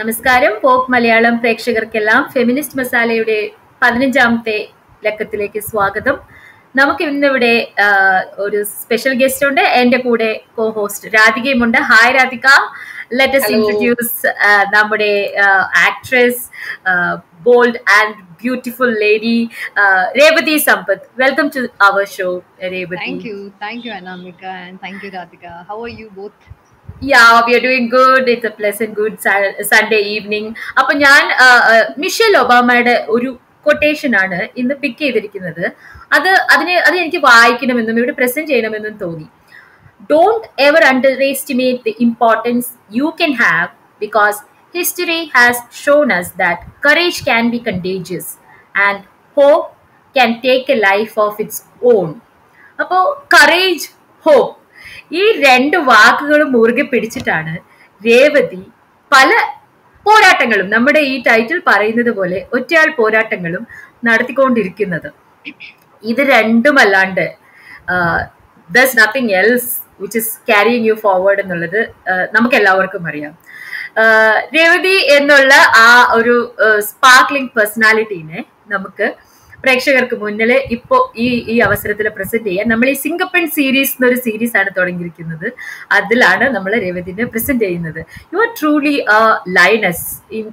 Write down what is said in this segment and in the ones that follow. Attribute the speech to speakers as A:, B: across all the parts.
A: നമസ്കാരം. Pop Malayalam പ്രേക്ഷകർക്കെല്ലാം feminist മസാലയുടെ 15ാമത്തെ ലക്കത്തിലേക്ക് സ്വാഗതം. നമുക്ക് ഇന്നിവിടെ ഒരു സ്പെഷ്യൽ ഗസ്റ്റ് ഉണ്ട്. എൻ്റെ കൂടെ കോ ഹോസ്റ്റ് രാധികയുമുണ്ട്. Hi Radhika. Let us introduce നമ്മുടെ actress, bold and beautiful lady, Revati Sampath. Welcome to our show, Revati.
B: Thank you Anamika, and thank you Radhika. How are you both?
A: Yeah, we are doing good. It's a pleasant good Sunday evening. അപ്പൊ ഞാൻ Michel ഒബാമയുടെ ഒരു quotation ആണ് ഇന്ന് പിക്ക് ചെയ്തിരിക്കുന്നത്. അത് എനിക്ക് വായിക്കണമെന്നും ഇവിടെ present ചെയ്യണമെന്നും തോന്നി. Don't ever underestimate the importance you can have, because history has shown us that courage can be contagious and hope can take a life of its own. അപ്പോൾ കറേജ്, ഹോപ്പ്, ഈ രണ്ട് വാക്കുകളും മുറുകെ പിടിച്ചിട്ടാണ് രേവതി പല പോരാട്ടങ്ങളും, നമ്മുടെ ഈ ടൈറ്റിൽ പറയുന്നത് പോലെ ഒറ്റയാൾ പോരാട്ടങ്ങളും നടത്തിക്കൊണ്ടിരിക്കുന്നത്. ഇത് രണ്ടുമല്ലാണ്ട് there's nothing else which is carrying you forward എന്നുള്ളത് നമുക്ക് എല്ലാവർക്കും അറിയാം. രേവതി എന്നുള്ള ആ ഒരു സ്പാർക്ലിംഗ് പേഴ്സണാലിറ്റീനെ നമുക്ക് പ്രേക്ഷകർക്ക് മുന്നിൽ ഇപ്പോൾ ഈ അവസരത്തിൽ പ്രസന്റ് ചെയ്യാൻ നമ്മൾ ഈ സിംഗപ്പൺ സീരീസ് എന്നൊരു സീരീസ് ആണ് തുടങ്ങിയിരിക്കുന്നത്. അതിലാണ് നമ്മൾ രേവതിനെ പ്രസന്റ് ചെയ്യുന്നത്. You are truly a lioness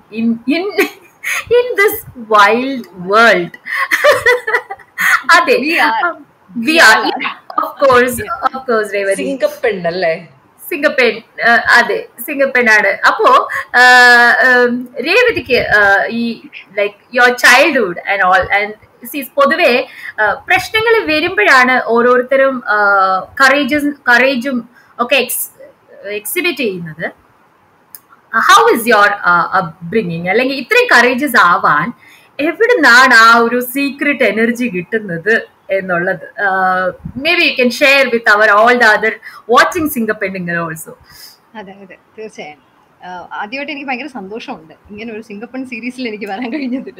A: in this wild world. അതെ, we are, of course Revathi
C: സിംഗപ്പൺ അല്ലേ?
A: സിംഗപ്പൺ, അതെ, സിംഗപ്പൺ ആണ്. അപ്പോ രേവതിക്ക് ഈ like your childhood and all and പൊതുവെ പ്രശ്നങ്ങൾ വരുമ്പോഴാണ് ഓരോരുത്തരും കറേജും ഒക്കെ എക്സിബിറ്റ് ചെയ്യുന്നത്. How is your upbringing? അല്ലെങ്കിൽ ഇത്രയും കറേജസ് ആവാൻ എവിടെ നിന്നാണ് ആ ഒരു സീക്രട്ട് എനർജി കിട്ടുന്നത് എന്നുള്ളത് maybe you can share with our all the other watching സിംഗപ്പൺ ഓൾസോ.
B: അതെ, തീർച്ചയായും. ആദ്യമായിട്ട് എനിക്ക് ഭയങ്കര സന്തോഷമുണ്ട് ഇങ്ങനെ ഒരു സിംഗപ്പൺ സീരീസിൽ എനിക്ക് വരാൻ കഴിഞ്ഞതിൽ.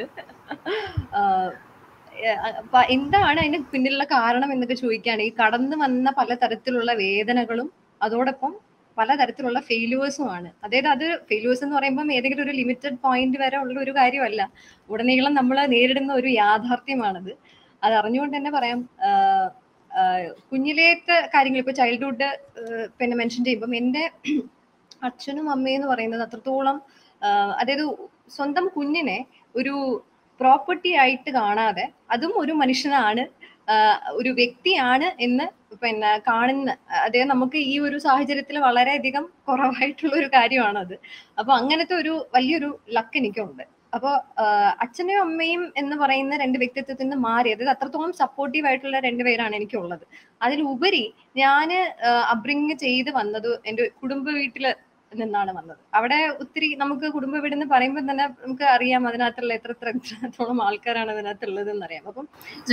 B: എന്താണ് അതിന് പിന്നിലുള്ള കാരണം എന്നൊക്കെ ചോദിക്കുകയാണെങ്കിൽ, കടന്നു വന്ന പലതരത്തിലുള്ള വേദനകളും അതോടൊപ്പം പലതരത്തിലുള്ള ഫെയിലുവേഴ്സുമാണ്. അതായത് അത് ഫെയിലുവേഴ്സ് എന്ന് പറയുമ്പം ഏതെങ്കിലും ഒരു ലിമിറ്റഡ് പോയിന്റ് വരെ ഉള്ള ഒരു കാര്യമല്ല, ഉടനീളം നമ്മൾ നേരിടുന്ന ഒരു യാഥാർത്ഥ്യമാണത്. അത് അറിഞ്ഞുകൊണ്ട് തന്നെ പറയാം. കുഞ്ഞിലേത്തെ കാര്യങ്ങൾ ഇപ്പൊ ചൈൽഡ്ഹുഡ് പിന്നെ മെൻഷൻ ചെയ്യുമ്പം എൻ്റെ അച്ഛനും അമ്മയും എന്ന് പറയുന്നത് അത്രത്തോളം, അതായത് സ്വന്തം കുഞ്ഞിനെ ഒരു പ്രോപ്പർട്ടി ആയിട്ട് കാണാതെ അതും ഒരു മനുഷ്യനാണ്, ഒരു വ്യക്തിയാണ് എന്ന് പിന്നെ കാണുന്ന, അതായത് നമുക്ക് ഈ ഒരു സാഹചര്യത്തിൽ വളരെയധികം കുറവായിട്ടുള്ള ഒരു കാര്യമാണത്. അപ്പൊ അങ്ങനത്തെ ഒരു വലിയൊരു ലക്ക് എനിക്കുണ്ട്. അപ്പോൾ അച്ഛനും അമ്മയും എന്ന് പറയുന്ന രണ്ട് വ്യക്തിത്വത്തിൽ നിന്ന് മാറി, അതായത് അത്രത്തോളം സപ്പോർട്ടീവ് ആയിട്ടുള്ള രണ്ടുപേരാണ് എനിക്കുള്ളത്. അതിലുപരി ഞാൻ അബ്രിങ് ചെയ്ത് വന്നത് എൻ്റെ കുടുംബ വീട്ടില് നിന്നാണ് വന്നത്. അവിടെ ഒത്തിരി നമുക്ക് കുടുംബ വീടെന്ന് പറയുമ്പോൾ തന്നെ നമുക്ക് അറിയാം അതിനകത്തുള്ള എത്രത്തോളം ആൾക്കാരാണ് അതിനകത്തുള്ളത് എന്നറിയാം. അപ്പം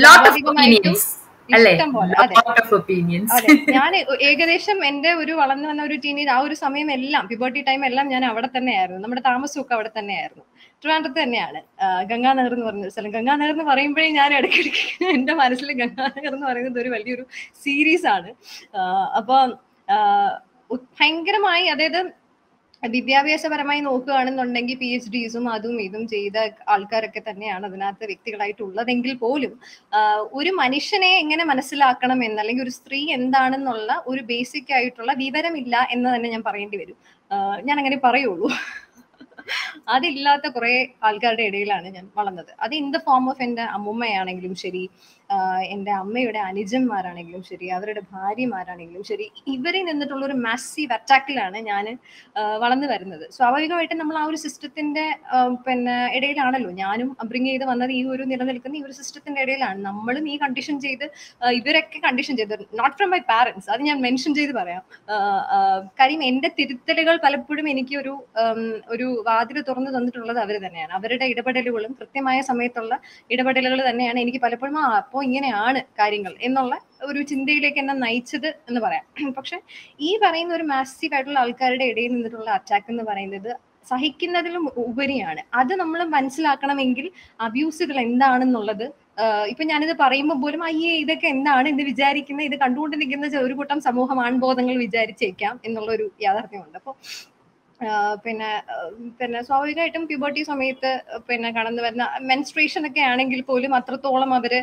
B: ഇഷ്ടം പോലെ. അതെ, ഞാൻ ഏകദേശം എന്റെ ഒരു വളർന്നു വന്ന ഒരു ടീനേജ് ആ ഒരു സമയം എല്ലാം, പ്യൂബർട്ടി ടൈം എല്ലാം ഞാൻ അവിടെ തന്നെയായിരുന്നു. നമ്മുടെ താമസമൊക്കെ അവിടെ തന്നെയായിരുന്നു, ട്രിവാൻഡ്രത്ത് തന്നെയാണ്. ഗംഗാനഗർ എന്ന് പറഞ്ഞ സ്ഥലം. ഗംഗാനഗർ എന്ന് പറയുമ്പോഴേ ഞാൻ ഇടയ്ക്കിടയ്ക്ക് എന്റെ മനസ്സിൽ ഗംഗാനഗർ എന്ന് പറയുന്നത് ഒരു വലിയൊരു സീരീസ് ആണ്. അപ്പൊ ഭയങ്കരമായി, അതായത് വിദ്യാഭ്യാസപരമായി നോക്കുകയാണെന്നുണ്ടെങ്കിൽ PhDs അതും ഇതും ചെയ്ത ആൾക്കാരൊക്കെ തന്നെയാണ് അതിനകത്ത് വ്യക്തികളായിട്ടുള്ളതെങ്കിൽ പോലും ഒരു മനുഷ്യനെ എങ്ങനെ മനസ്സിലാക്കണം എന്ന്, അല്ലെങ്കിൽ ഒരു സ്ത്രീ എന്താണെന്നുള്ള ഒരു ബേസിക് ആയിട്ടുള്ള വിവരമില്ല എന്ന് തന്നെ ഞാൻ പറയേണ്ടി വരും. ഞാൻ അങ്ങനെ പറയുള്ളൂ. അതില്ലാത്ത കുറെ ആൾക്കാരുടെ ഇടയിലാണ് ഞാൻ വളർന്നത്. അത് ഇൻ ദ ഫോം ഓഫ് എൻ്റെ അമ്മുമ്മയാണെങ്കിലും ശരി, എൻ്റെ അമ്മയുടെ അനുജന്മാരാണെങ്കിലും ശരി, അവരുടെ ഭാര്യമാരാണെങ്കിലും ശരി, ഇവരിൽ നിന്നിട്ടുള്ള ഒരു മാസീവ് അറ്റാക്കിലാണ് ഞാൻ വളർന്നു വരുന്നത്. സ്വാഭാവികമായിട്ടും നമ്മൾ ആ ഒരു സിസ്റ്റത്തിന്റെ പിന്നെ ഇടയിലാണല്ലോ. ഞാനും അബ്രിങ് ചെയ്ത് വന്നത് ഈ ഒരു നിലനിൽക്കുന്ന ഈ ഒരു സിസ്റ്റത്തിന്റെ ഇടയിലാണ്. നമ്മളും ഈ കണ്ടീഷൻ ചെയ്ത്, ഇവരൊക്കെ കണ്ടീഷൻ ചെയ്ത്, നോട്ട് ഫ്രം മൈ പാരന്റ്സ്, അത് ഞാൻ മെൻഷൻ ചെയ്ത് പറയാം. കാര്യം എൻ്റെ തിരുത്തലുകൾ പലപ്പോഴും എനിക്ക് ഒരു വാതിൽ തുറന്നു തന്നിട്ടുള്ളത് അവർ തന്നെയാണ്. അവരുടെ ഇടപെടലുകളും കൃത്യമായ സമയത്തുള്ള ഇടപെടലുകൾ തന്നെയാണ് എനിക്ക് പലപ്പോഴും അപ്പോൾ ഇങ്ങനെയാണ് കാര്യങ്ങൾ എന്നുള്ള ഒരു ചിന്തയിലേക്ക് എന്നെ നയിച്ചത് എന്ന് പറയാം. പക്ഷെ ഈ പറയുന്ന ഒരു മാസീവ് ആയിട്ടുള്ള ആൾക്കാരുടെ ഇടയിൽ നിന്നിട്ടുള്ള അറ്റാക്ക് എന്ന് പറയുന്നത് സഹിക്കുന്നതിലും ഉപരിയാണ്. അത് നമ്മൾ മനസ്സിലാക്കണമെങ്കിൽ അബ്യൂസുകൾ എന്താണെന്നുള്ളത്, ഇപ്പൊ ഞാനിത് പറയുമ്പോൾ പോലും അയ്യേ ഇതൊക്കെ എന്താണ് ഇത് വിചാരിക്കുന്നത്, ഇത് കണ്ടുകൊണ്ട് നിൽക്കുന്ന ഒരു കൂട്ടം സമൂഹ ആൺബോധങ്ങൾ വിചാരിച്ചേക്കാം എന്നുള്ള ഒരു യാഥാർത്ഥ്യമുണ്ട്. അപ്പോൾ പിന്നെ പിന്നെ സ്വാഭാവികമായിട്ടും പ്യൂബർട്ടി സമയത്ത് പിന്നെ കടന്നു വരുന്ന മെൻസ്ട്രേഷൻ ഒക്കെ ആണെങ്കിൽ പോലും അത്രത്തോളം അവര്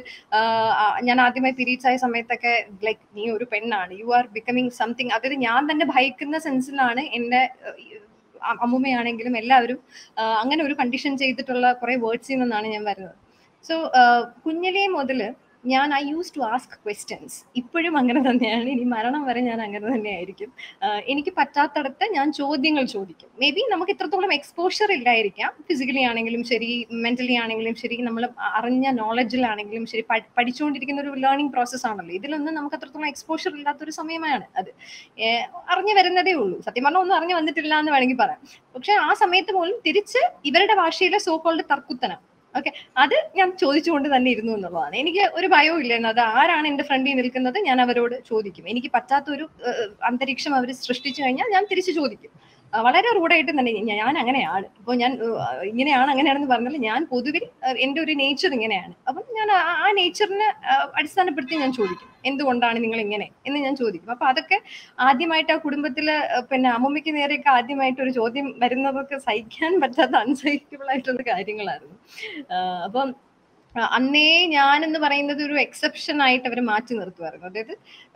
B: ഞാൻ ആദ്യമായി പീരീഡ്സ് ആയ സമയത്തൊക്കെ ലൈക്ക് നീ ഒരു പെണ്ണാണ്, യു ആർ ബിക്കമിങ് സംതിങ്, അതായത് ഞാൻ തന്നെ ഭയക്കുന്ന സെൻസിലാണ് എന്റെ അമ്മുമ്മയാണെങ്കിലും എല്ലാവരും അങ്ങനെ ഒരു കണ്ടീഷൻ ചെയ്തിട്ടുള്ള കുറെ വേർഡ്സിൽ നിന്നാണ് ഞാൻ വരുന്നത്. സോ കുഞ്ഞിലേ മുതല് ഞാൻ I use to ask questions. ഇപ്പോഴും അങ്ങനെ തന്നെയാണ്, ഇനി മരണം വരെ ഞാൻ അങ്ങനെ തന്നെയായിരിക്കും. എനിക്ക് പറ്റാത്തടത്ത് ഞാൻ ചോദ്യങ്ങൾ ചോദിക്കും. മേ ബി നമുക്ക് ഇത്രത്തോളം എക്സ്പോഷർ ഇല്ലായിരിക്കാം, ഫിസിക്കലി ആണെങ്കിലും ശരി, മെന്റലി ആണെങ്കിലും ശരി, നമ്മൾ അറിഞ്ഞ നോളജിലാണെങ്കിലും ശരി, പഠിച്ചുകൊണ്ടിരിക്കുന്ന ഒരു ലേണിംഗ് പ്രോസസ് ആണല്ലോ. ഇതിലൊന്നും നമുക്ക് അത്രത്തോളം എക്സ്പോഷർ ഇല്ലാത്തൊരു സമയമാണ് അത്. അറിഞ്ഞു വരുന്നതേ ഉള്ളൂ. സത്യം പറഞ്ഞാൽ ഒന്നും അറിഞ്ഞു വന്നിട്ടില്ല എന്ന് വേണമെങ്കിൽ പറയാം. പക്ഷെ ആ സമയത്ത് പോലും തിരിച്ച് ഇവരുടെ ഭാഷയിലെ സോ കോൾഡ് തർക്കുത്തനം, ഓക്കെ, അത് ഞാൻ ചോദിച്ചുകൊണ്ട് തന്നെ ഇരുന്നു എന്നുള്ളതാണ്. എനിക്ക് ഒരു ഭയവും ഇല്ലായിരുന്നു. അത് ആരാണ് എന്റെ ഫ്രണ്ടിൽ നിൽക്കുന്നത് ഞാൻ അവരോട് ചോദിക്കും. എനിക്ക് പറ്റാത്തൊരു അന്തരീക്ഷം അവർ സൃഷ്ടിച്ചു കഴിഞ്ഞാൽ ഞാൻ തിരിച്ചു ചോദിക്കും. വളരെ റൂഡായിട്ട് തന്നെ ഞാൻ അങ്ങനെയാണ്. ഇപ്പോൾ ഞാൻ ഇങ്ങനെയാണ് അങ്ങനെയാണെന്ന് പറഞ്ഞാൽ ഞാൻ പൊതുവിൽ എൻ്റെ ഒരു നേച്ചർ ഇങ്ങനെയാണ്. അപ്പം ഞാൻ ആ നേച്ചറിനെ അടിസ്ഥാനപ്പെടുത്തി ഞാൻ ചോദിക്കും, എന്തുകൊണ്ടാണ് നിങ്ങൾ ഇങ്ങനെ എന്ന് ഞാൻ ചോദിക്കും. അപ്പൊ അതൊക്കെ ആദ്യമായിട്ട് ആ കുടുംബത്തില് പിന്നെ അമ്മൂമ്മയ്ക്ക് നേരെയൊക്കെ ആദ്യമായിട്ട് ഒരു ചോദ്യം വരുന്നതൊക്കെ സഹിക്കാൻ പറ്റാത്ത അൺസഹിക്കബിൾ ആയിട്ടുള്ള കാര്യങ്ങളായിരുന്നു. അപ്പം അന്നേ ഞാൻ എന്ന് പറയുന്നത് ഒരു എക്സെപ്ഷൻ ആയിട്ട് അവർ മാറ്റി നിർത്തുമായിരുന്നു. അതായത്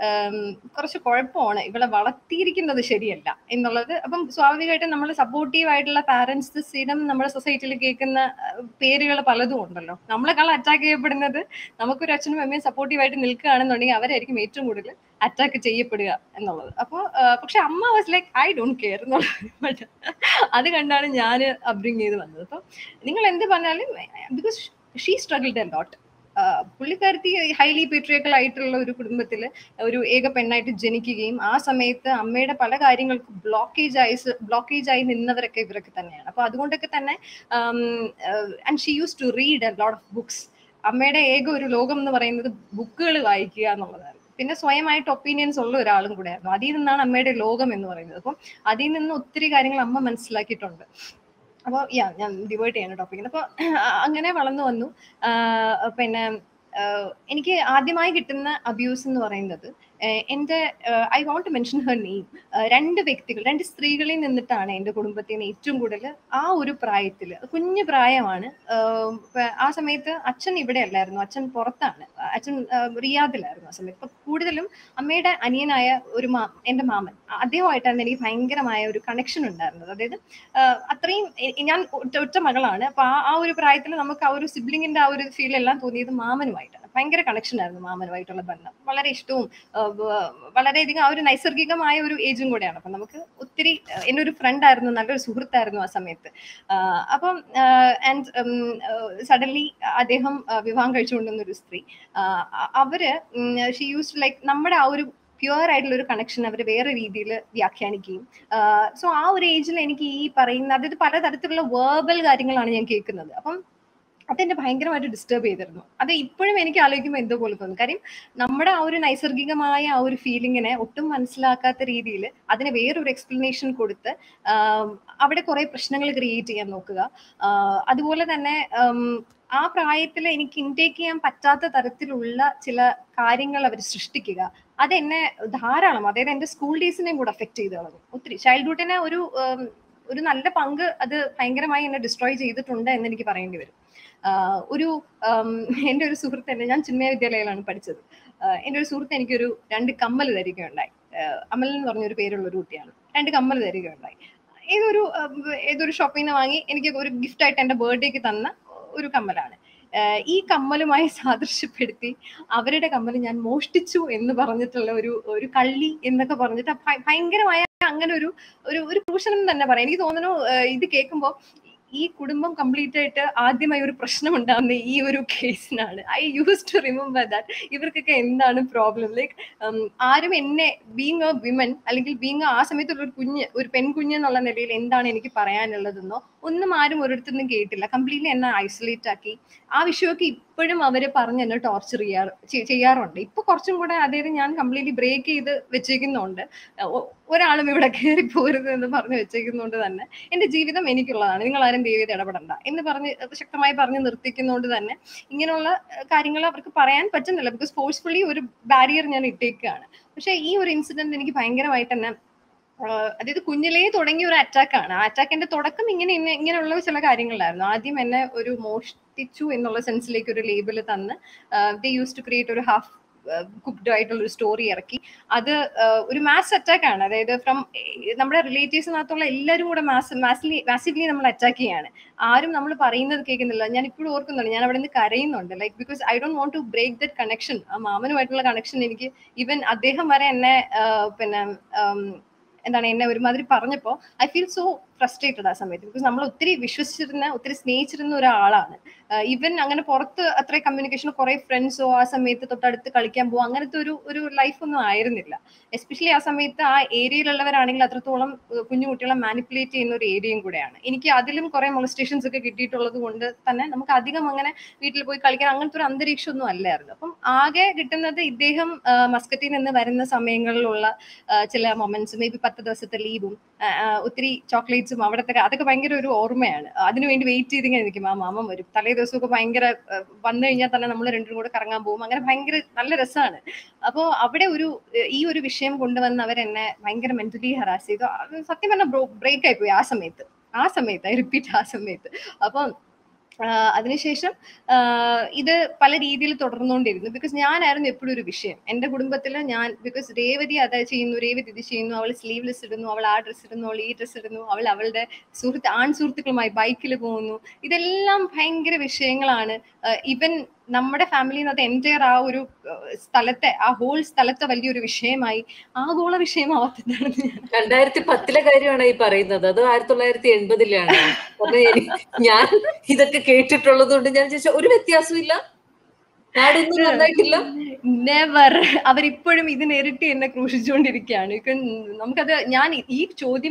B: കുറച്ച് കുഴപ്പമാണ്, ഇവളെ വളർത്തിയിരിക്കുന്നത് ശരിയല്ല എന്നുള്ളത്. അപ്പം സ്വാഭാവികമായിട്ടും നമ്മൾ സപ്പോർട്ടീവ് ആയിട്ടുള്ള പാരന്റ്സ് സ്ഥിരം നമ്മുടെ സൊസൈറ്റിയിൽ കേൾക്കുന്ന പേരുകൾ പലതും ഉണ്ടല്ലോ. നമ്മളെക്കാൾ അറ്റാക്ക് ചെയ്യപ്പെടുന്നത്, നമുക്കൊരു അച്ഛനും അമ്മയും സപ്പോർട്ടീവ് ആയിട്ട് നിൽക്കുകയാണെന്നുണ്ടെങ്കിൽ അവരായിരിക്കും ഏറ്റവും കൂടുതൽ അറ്റാക്ക് ചെയ്യപ്പെടുക എന്നുള്ളത്. അപ്പോൾ പക്ഷെ അമ്മ was like I don't care എന്നുള്ളത്. അത് കണ്ടാണ് ഞാൻ അപ്ബ്രിങ് ചെയ്ത് വന്നത്. അപ്പം നിങ്ങൾ എന്ത് പറഞ്ഞാലും because she struggled a lot. പുള്ളിക്കാരത്തി ഹൈലി പേട്രിയക്കൽ ആയിട്ടുള്ള ഒരു കുടുംബത്തിൽ ഒരു ഏക പെണ്ണായിട്ട് ജനിക്കുകയും ആ സമയത്ത് അമ്മയുടെ പല കാര്യങ്ങൾക്ക് ബ്ലോക്കേജ് ആയി നിന്നവരൊക്കെ ഇവരൊക്കെ തന്നെയാണ്. അപ്പൊ അതുകൊണ്ടൊക്കെ തന്നെ and she use to read a lot of books. അമ്മയുടെ ഏക ഒരു ലോകം എന്ന് പറയുന്നത് ബുക്കുകൾ വായിക്കുക എന്നുള്ളതാണ്. പിന്നെ സ്വയമായിട്ട് ഒപ്പീനിയൻസ് ഉള്ള ഒരാളും കൂടെ ആയിരുന്നു. അതിൽ നിന്നാണ് അമ്മയുടെ ലോകം എന്ന് പറയുന്നത്. അപ്പം അതിൽ നിന്ന് ഒത്തിരി കാര്യങ്ങൾ അമ്മ മനസ്സിലാക്കിയിട്ടുണ്ട്. അപ്പോൾ ഞാൻ ഡിവേർട്ട് ചെയ്യാണ് ടോപ്പിക്കിന്. അപ്പോൾ അങ്ങനെ വളർന്നു വന്നു. പിന്നെ എനിക്ക് ആദ്യമായി കിട്ടുന്ന അബ്യൂസ് എന്ന് പറയുന്നത് എൻ്റെ I want to mention her name, രണ്ട് സ്ത്രീകളിൽ നിന്നിട്ടാണ് എൻ്റെ കുടുംബത്തിന് ഏറ്റവും കൂടുതൽ ആ ഒരു പ്രായത്തിൽ, കുഞ്ഞു പ്രായമാണ്. ആ സമയത്ത് അച്ഛൻ ഇവിടെ അല്ലായിരുന്നു, അച്ഛൻ പുറത്താണ്, അച്ഛൻ റിയാദിലായിരുന്നു ആ സമയത്ത്. അപ്പൊ കൂടുതലും അമ്മയുടെ അനിയനായ ഒരു എൻ്റെ മാമൻ, അദ്ദേഹമായിട്ടാണ് എനിക്ക് ഭയങ്കരമായ ഒരു കണക്ഷൻ ഉണ്ടായിരുന്നത്. അതായത് അത്രയും ഞാൻ ഒറ്റ മകളാണ്. അപ്പൊ ആ ഒരു പ്രായത്തിൽ നമുക്ക് ആ ഒരു സിബ്ലിങ്ങിന്റെ ആ ഒരു ഫീൽ എല്ലാം തോന്നിയത് മാമനുമായിട്ടാണ്. ഭയങ്കര കണക്ഷൻ ആയിരുന്നു മാമനുമായിട്ടുള്ള ബന്ധം. വളരെ ഇഷ്ടവും വളരെയധികം ആ ഒരു നൈസർഗികമായ ഒരു ഏജും കൂടെയാണ്. അപ്പൊ നമുക്ക് ഒത്തിരി, എൻ്റെ ഒരു ഫ്രണ്ട് ആയിരുന്നു, നല്ലൊരു സുഹൃത്തായിരുന്നു ആ സമയത്ത്. അപ്പം ആൻഡ് സഡൻലി അദ്ദേഹം വിവാഹം കഴിച്ചുകൊണ്ടുവന്ന ഒരു സ്ത്രീ, അവര് ഷീ യൂസ് ലൈക്ക് നമ്മുടെ ആ ഒരു പ്യുവർ ആയിട്ടുള്ള ഒരു കണക്ഷൻ അവർ വേറെ രീതിയിൽ വ്യാഖ്യാനിക്കുകയും. സോ ആ ഒരു ഏജിൽ എനിക്ക് ഈ പറയുന്ന, അതായത് പലതരത്തിലുള്ള വേർബൽ കാര്യങ്ങളാണ് ഞാൻ കേൾക്കുന്നത്. അപ്പം അതെന്നെ ഭയങ്കരമായിട്ട് ഡിസ്റ്റർബ് ചെയ്തിരുന്നു. അത് ഇപ്പോഴും എനിക്ക് ആലോചിക്കുമ്പോൾ എന്തോ പോലെ തോന്നും. കാര്യം നമ്മുടെ ആ ഒരു നൈസർഗികമായ ആ ഒരു ഫീലിങ്ങിനെ ഒട്ടും മനസ്സിലാക്കാത്ത രീതിയിൽ അതിന് വേറൊരു എക്സ്പ്ലനേഷൻ കൊടുത്ത് അവിടെ കുറെ പ്രശ്നങ്ങൾ ക്രിയേറ്റ് ചെയ്യാൻ നോക്കുക. അതുപോലെ തന്നെ ആ പ്രായത്തിൽ എനിക്ക് ഇൻടേക്ക് ചെയ്യാൻ പറ്റാത്ത തരത്തിലുള്ള ചില കാര്യങ്ങൾ അവർ സൃഷ്ടിക്കുക. അതെന്നെ ധാരാളം, അതായത് എൻ്റെ സ്കൂൾ ഡേയ്സിനെയും കൂടെ അഫക്ട് ചെയ്ത് കളഞ്ഞു ഒത്തിരി. ചൈൽഡ്ഹുഡിനെ ഒരു നല്ല പങ്ക് അത് ഭയങ്കരമായി എന്നെ ഡിസ്ട്രോയ് ചെയ്തിട്ടുണ്ട് എന്ന് എനിക്ക് പറയേണ്ടി വരും. എൻ്റെ ഒരു സുഹൃത്ത് തന്നെ, ഞാൻ ചിന്മയ വിദ്യാലയയിലാണ് പഠിച്ചത്. എൻ്റെ ഒരു സുഹൃത്ത് എനിക്കൊരു 2 കമ്മൽ തരികയുണ്ടായി. അമൽ എന്ന് പറഞ്ഞൊരു പേരുള്ള ഒരു കുട്ടിയാണ്. 2 കമ്മൽ തരികയുണ്ടായി. ഏതൊരു ഷോപ്പിൽ നിന്ന് വാങ്ങി എനിക്ക് ഒരു ഗിഫ്റ്റ് ആയിട്ട് എൻ്റെ ബർത്ത്ഡേക്ക് തന്ന ഒരു കമ്മലാണ്. ഈ കമ്മലുമായി സാദൃശ്യപ്പെടുത്തി അവരുടെ കമ്മൽ ഞാൻ മോഷ്ടിച്ചു എന്ന് പറഞ്ഞിട്ടുള്ള ഒരു കള്ളി എന്നൊക്കെ പറഞ്ഞിട്ട് ഭയങ്കരമായ അങ്ങനെ ഒരു ഭൂഷണം തന്നെ പറയാം. എനിക്ക് തോന്നുന്നു ഇത് കേൾക്കുമ്പോൾ ഈ കുടുംബം കംപ്ലീറ്റ് ആയിട്ട് ആദ്യമായി ഒരു പ്രശ്നം ഉണ്ടാകുന്ന ഈ ഒരു കേസിനാണ്. I use to remember that. ഇവർക്കൊക്കെ എന്താണ് പ്രോബ്ലം? ലൈക്ക് ആരും എന്നെ ബീങ് എ വിമൻ അല്ലെങ്കിൽ ബീങ് ആ സമയത്തുള്ള ഒരു പെൺകുഞ്ഞ് എന്നുള്ള നിലയിൽ എന്താണ് എനിക്ക് പറയാനുള്ളതെന്നോ ഒന്നും ആരും ഒരിടത്തുനിന്നും കേട്ടില്ല. കംപ്ലീറ്റ്ലി എന്നെ ഐസൊലേറ്റ് ആക്കി. ആ വിഷയമൊക്കെ ഇപ്പോഴും അവര് പറഞ്ഞ് എന്നെ ടോർച്ചർ ചെയ്യാറുണ്ട്. ഇപ്പൊ കുറച്ചും കൂടെ, അതായത് ഞാൻ കംപ്ലീറ്റ്ലി ബ്രേക്ക് ചെയ്ത് വെച്ചേക്കുന്നുണ്ട്. ഒരാളും ഇവിടെ കയറി പോരുത് എന്ന് പറഞ്ഞ് വെച്ചേക്കുന്നതുകൊണ്ട് തന്നെ എന്റെ ജീവിതം എനിക്കുള്ളതാണ്, നിങ്ങൾ ആരും ദൈവത്തെ ഇടപെടണ്ട എന്ന് പറഞ്ഞ് ശക്തമായി പറഞ്ഞ് നിർത്തിക്കുന്നതുകൊണ്ട് തന്നെ ഇങ്ങനെയുള്ള കാര്യങ്ങൾ അവർക്ക് പറയാൻ പറ്റുന്നില്ല. ബിക്കോസ് ഫോഴ്സ്ഫുള്ളി ഒരു ബാരിയർ ഞാൻ ഇട്ടേക്കുകയാണ്. പക്ഷെ ഈ ഒരു ഇൻസിഡന്റ് എനിക്ക് ഭയങ്കരമായിട്ട് തന്നെ അതായത് കുഞ്ഞിലേ തുടങ്ങിയ ഒരു അറ്റാക്കാണ്. ആ അറ്റാക്കിന്റെ തുടക്കം ഇങ്ങനെയുള്ള ചില കാര്യങ്ങളിലായിരുന്നു. ആദ്യം എന്നെ ഒരു മോഷ്ടിച്ചു എന്നുള്ള സെൻസിലേക്ക് ഒരു ലേബിൾ തന്ന് ദേ യൂസ് ടു ക്രിയേറ്റ് ഒരു ഹാഫ് കുക്ക്ഡ് ആയിട്ടുള്ള ഒരു സ്റ്റോറി ഇറക്കി. അത് ഒരു മാസ് അറ്റാക്ക് ആണ്. അതായത് ഫ്രം നമ്മുടെ റിലേറ്റീവ്സിനകത്തുള്ള എല്ലാവരും കൂടെ മാസീവ്ലി നമ്മൾ അറ്റാക്ക് ചെയ്യാണ്. ആരും നമ്മൾ പറയുന്നത് കേൾക്കുന്നില്ല. ഞാൻ ഇപ്പോഴും ഓർക്കുന്നുണ്ട്, ഞാൻ അവിടെ നിന്ന് കരയുന്നുണ്ട്. Like because I don't want to break that connection. ആ മാമനുമായിട്ടുള്ള കണക്ഷൻ എനിക്ക് ഈവൻ അദ്ദേഹം വരെ എന്നെ പിന്നെ എന്താണ് എന്നെ ഒരുമാതിരി പറഞ്ഞപ്പോൾ ഐ ഫീൽ സോ ഫ്രസ്ട്രേറ്റഡ് ആ സമയത്ത്. ബിക്കോസ് നമ്മൾ ഒത്തിരി വിശ്വസിച്ചിരുന്ന ഒത്തിരി സ്നേഹിച്ചിരുന്ന ഒരാളാണ്. ഈവൻ അങ്ങനെ പുറത്ത് അത്ര കമ്മ്യൂണിക്കേഷൻ, കുറെ ഫ്രണ്ട്സോ ആ സമയത്ത് തൊട്ടടുത്ത് കളിക്കാൻ പോകും, അങ്ങനത്തെ ഒരു ലൈഫൊന്നും ആയിരുന്നില്ല. എസ്പെഷ്യലി ആ സമയത്ത് ആ ഏരിയയിലുള്ളവരാണെങ്കിൽ അത്രത്തോളം കുഞ്ഞു കുട്ടികളെ മാനിപ്പുലേറ്റ് ചെയ്യുന്ന ഒരു ഏരിയയും കൂടെയാണ്. എനിക്ക് അതിലും കുറെ മൊളസ്റ്റേഷൻസ് ഒക്കെ കിട്ടിയിട്ടുള്ളത് കൊണ്ട് തന്നെ നമുക്ക് അധികം അങ്ങനെ വീട്ടിൽ പോയി കളിക്കാൻ അങ്ങനത്തെ ഒരു അന്തരീക്ഷം ഒന്നും അല്ലായിരുന്നു. അപ്പം ആകെ കിട്ടുന്നത് ഇദ്ദേഹം മസ്കറ്റിൽ നിന്ന് വരുന്ന സമയങ്ങളിലുള്ള ചില മൊമെന്റ്സ്, മേ ബി 10 ദിവസത്തെ ലീവും ഒത്തിരി ചോക്ലേറ്റ്സും അവിടത്തെ അതൊക്കെ ഭയങ്കര ഒരു ഓർമ്മയാണ്. അതിനുവേണ്ടി വെയിറ്റ് ചെയ്തിങ്ങനെ നിൽക്കും. ആ മാമൻ വരും, തലേ ദിവസമൊക്കെ ഭയങ്കര വന്നു കഴിഞ്ഞാൽ തന്നെ നമ്മൾ രണ്ടും കൂടെ കറങ്ങാൻ പോകും. അങ്ങനെ ഭയങ്കര നല്ല രസമാണ്. അപ്പോൾ അവിടെ ഈ ഒരു വിഷയം കൊണ്ടുവന്ന് അവരെന്നെ ഭയങ്കര മെന്റലി ഹറാസ് ചെയ്തു. അത് സത്യം പറഞ്ഞാൽ ബ്രേക്ക് ആയിപ്പോയി ആ സമയത്ത് ഐ റിപ്പീറ്റ് ആ സമയത്ത്. അപ്പം അതിനുശേഷം ഇത് പല രീതിയിൽ തുടർന്നുകൊണ്ടിരുന്നു. ബിക്കോസ് ഞാനായിരുന്നു എപ്പോഴും ഒരു വിഷയം എന്റെ കുടുംബത്തിൽ. ബിക്കോസ് രേവതി അത് ചെയ്യുന്നു, രേവതി ഇത് ചെയ്യുന്നു, അവൾ സ്ലീവ്ലെസ് ഇടുന്നു, അവൾ ആ ഡ്രസ്സ് ഇടുന്നു, അവൾ ഈ ഡ്രസ്സ് ഇടുന്നു, അവൾ അവളുടെ സുഹൃത്തുക്കളുമായി ബൈക്കിൽ പോകുന്നു. ഇതെല്ലാം ഭയങ്കര വിഷയങ്ങളാണ്. ഈവൻ നമ്മുടെ ഫാമിലിന്ന് എൻറ്റയർ ആ ഒരു സ്ഥലത്തെ, ആ ഹോൾ സ്ഥലത്തെ വലിയൊരു വിഷയമായി, ആഗോള വിഷയമാവാത്തതാണ്.
C: 2010 കാര്യമാണ് ഈ പറയുന്നത്, അത് 1980 ഞാൻ ഇതൊക്കെ കേട്ടിട്ടുള്ളത് കൊണ്ട് ഞാൻ ചോദിച്ചാൽ ഒരു വ്യത്യാസവും ഇല്ല, നാടൊന്നും നന്നായിട്ടില്ല.
B: നെവർ. അവരിപ്പോഴും ഇതിനിരട്ടി എന്നെ ക്രൂശിച്ചുകൊണ്ടിരിക്കുകയാണ്. നമുക്കത് ഈ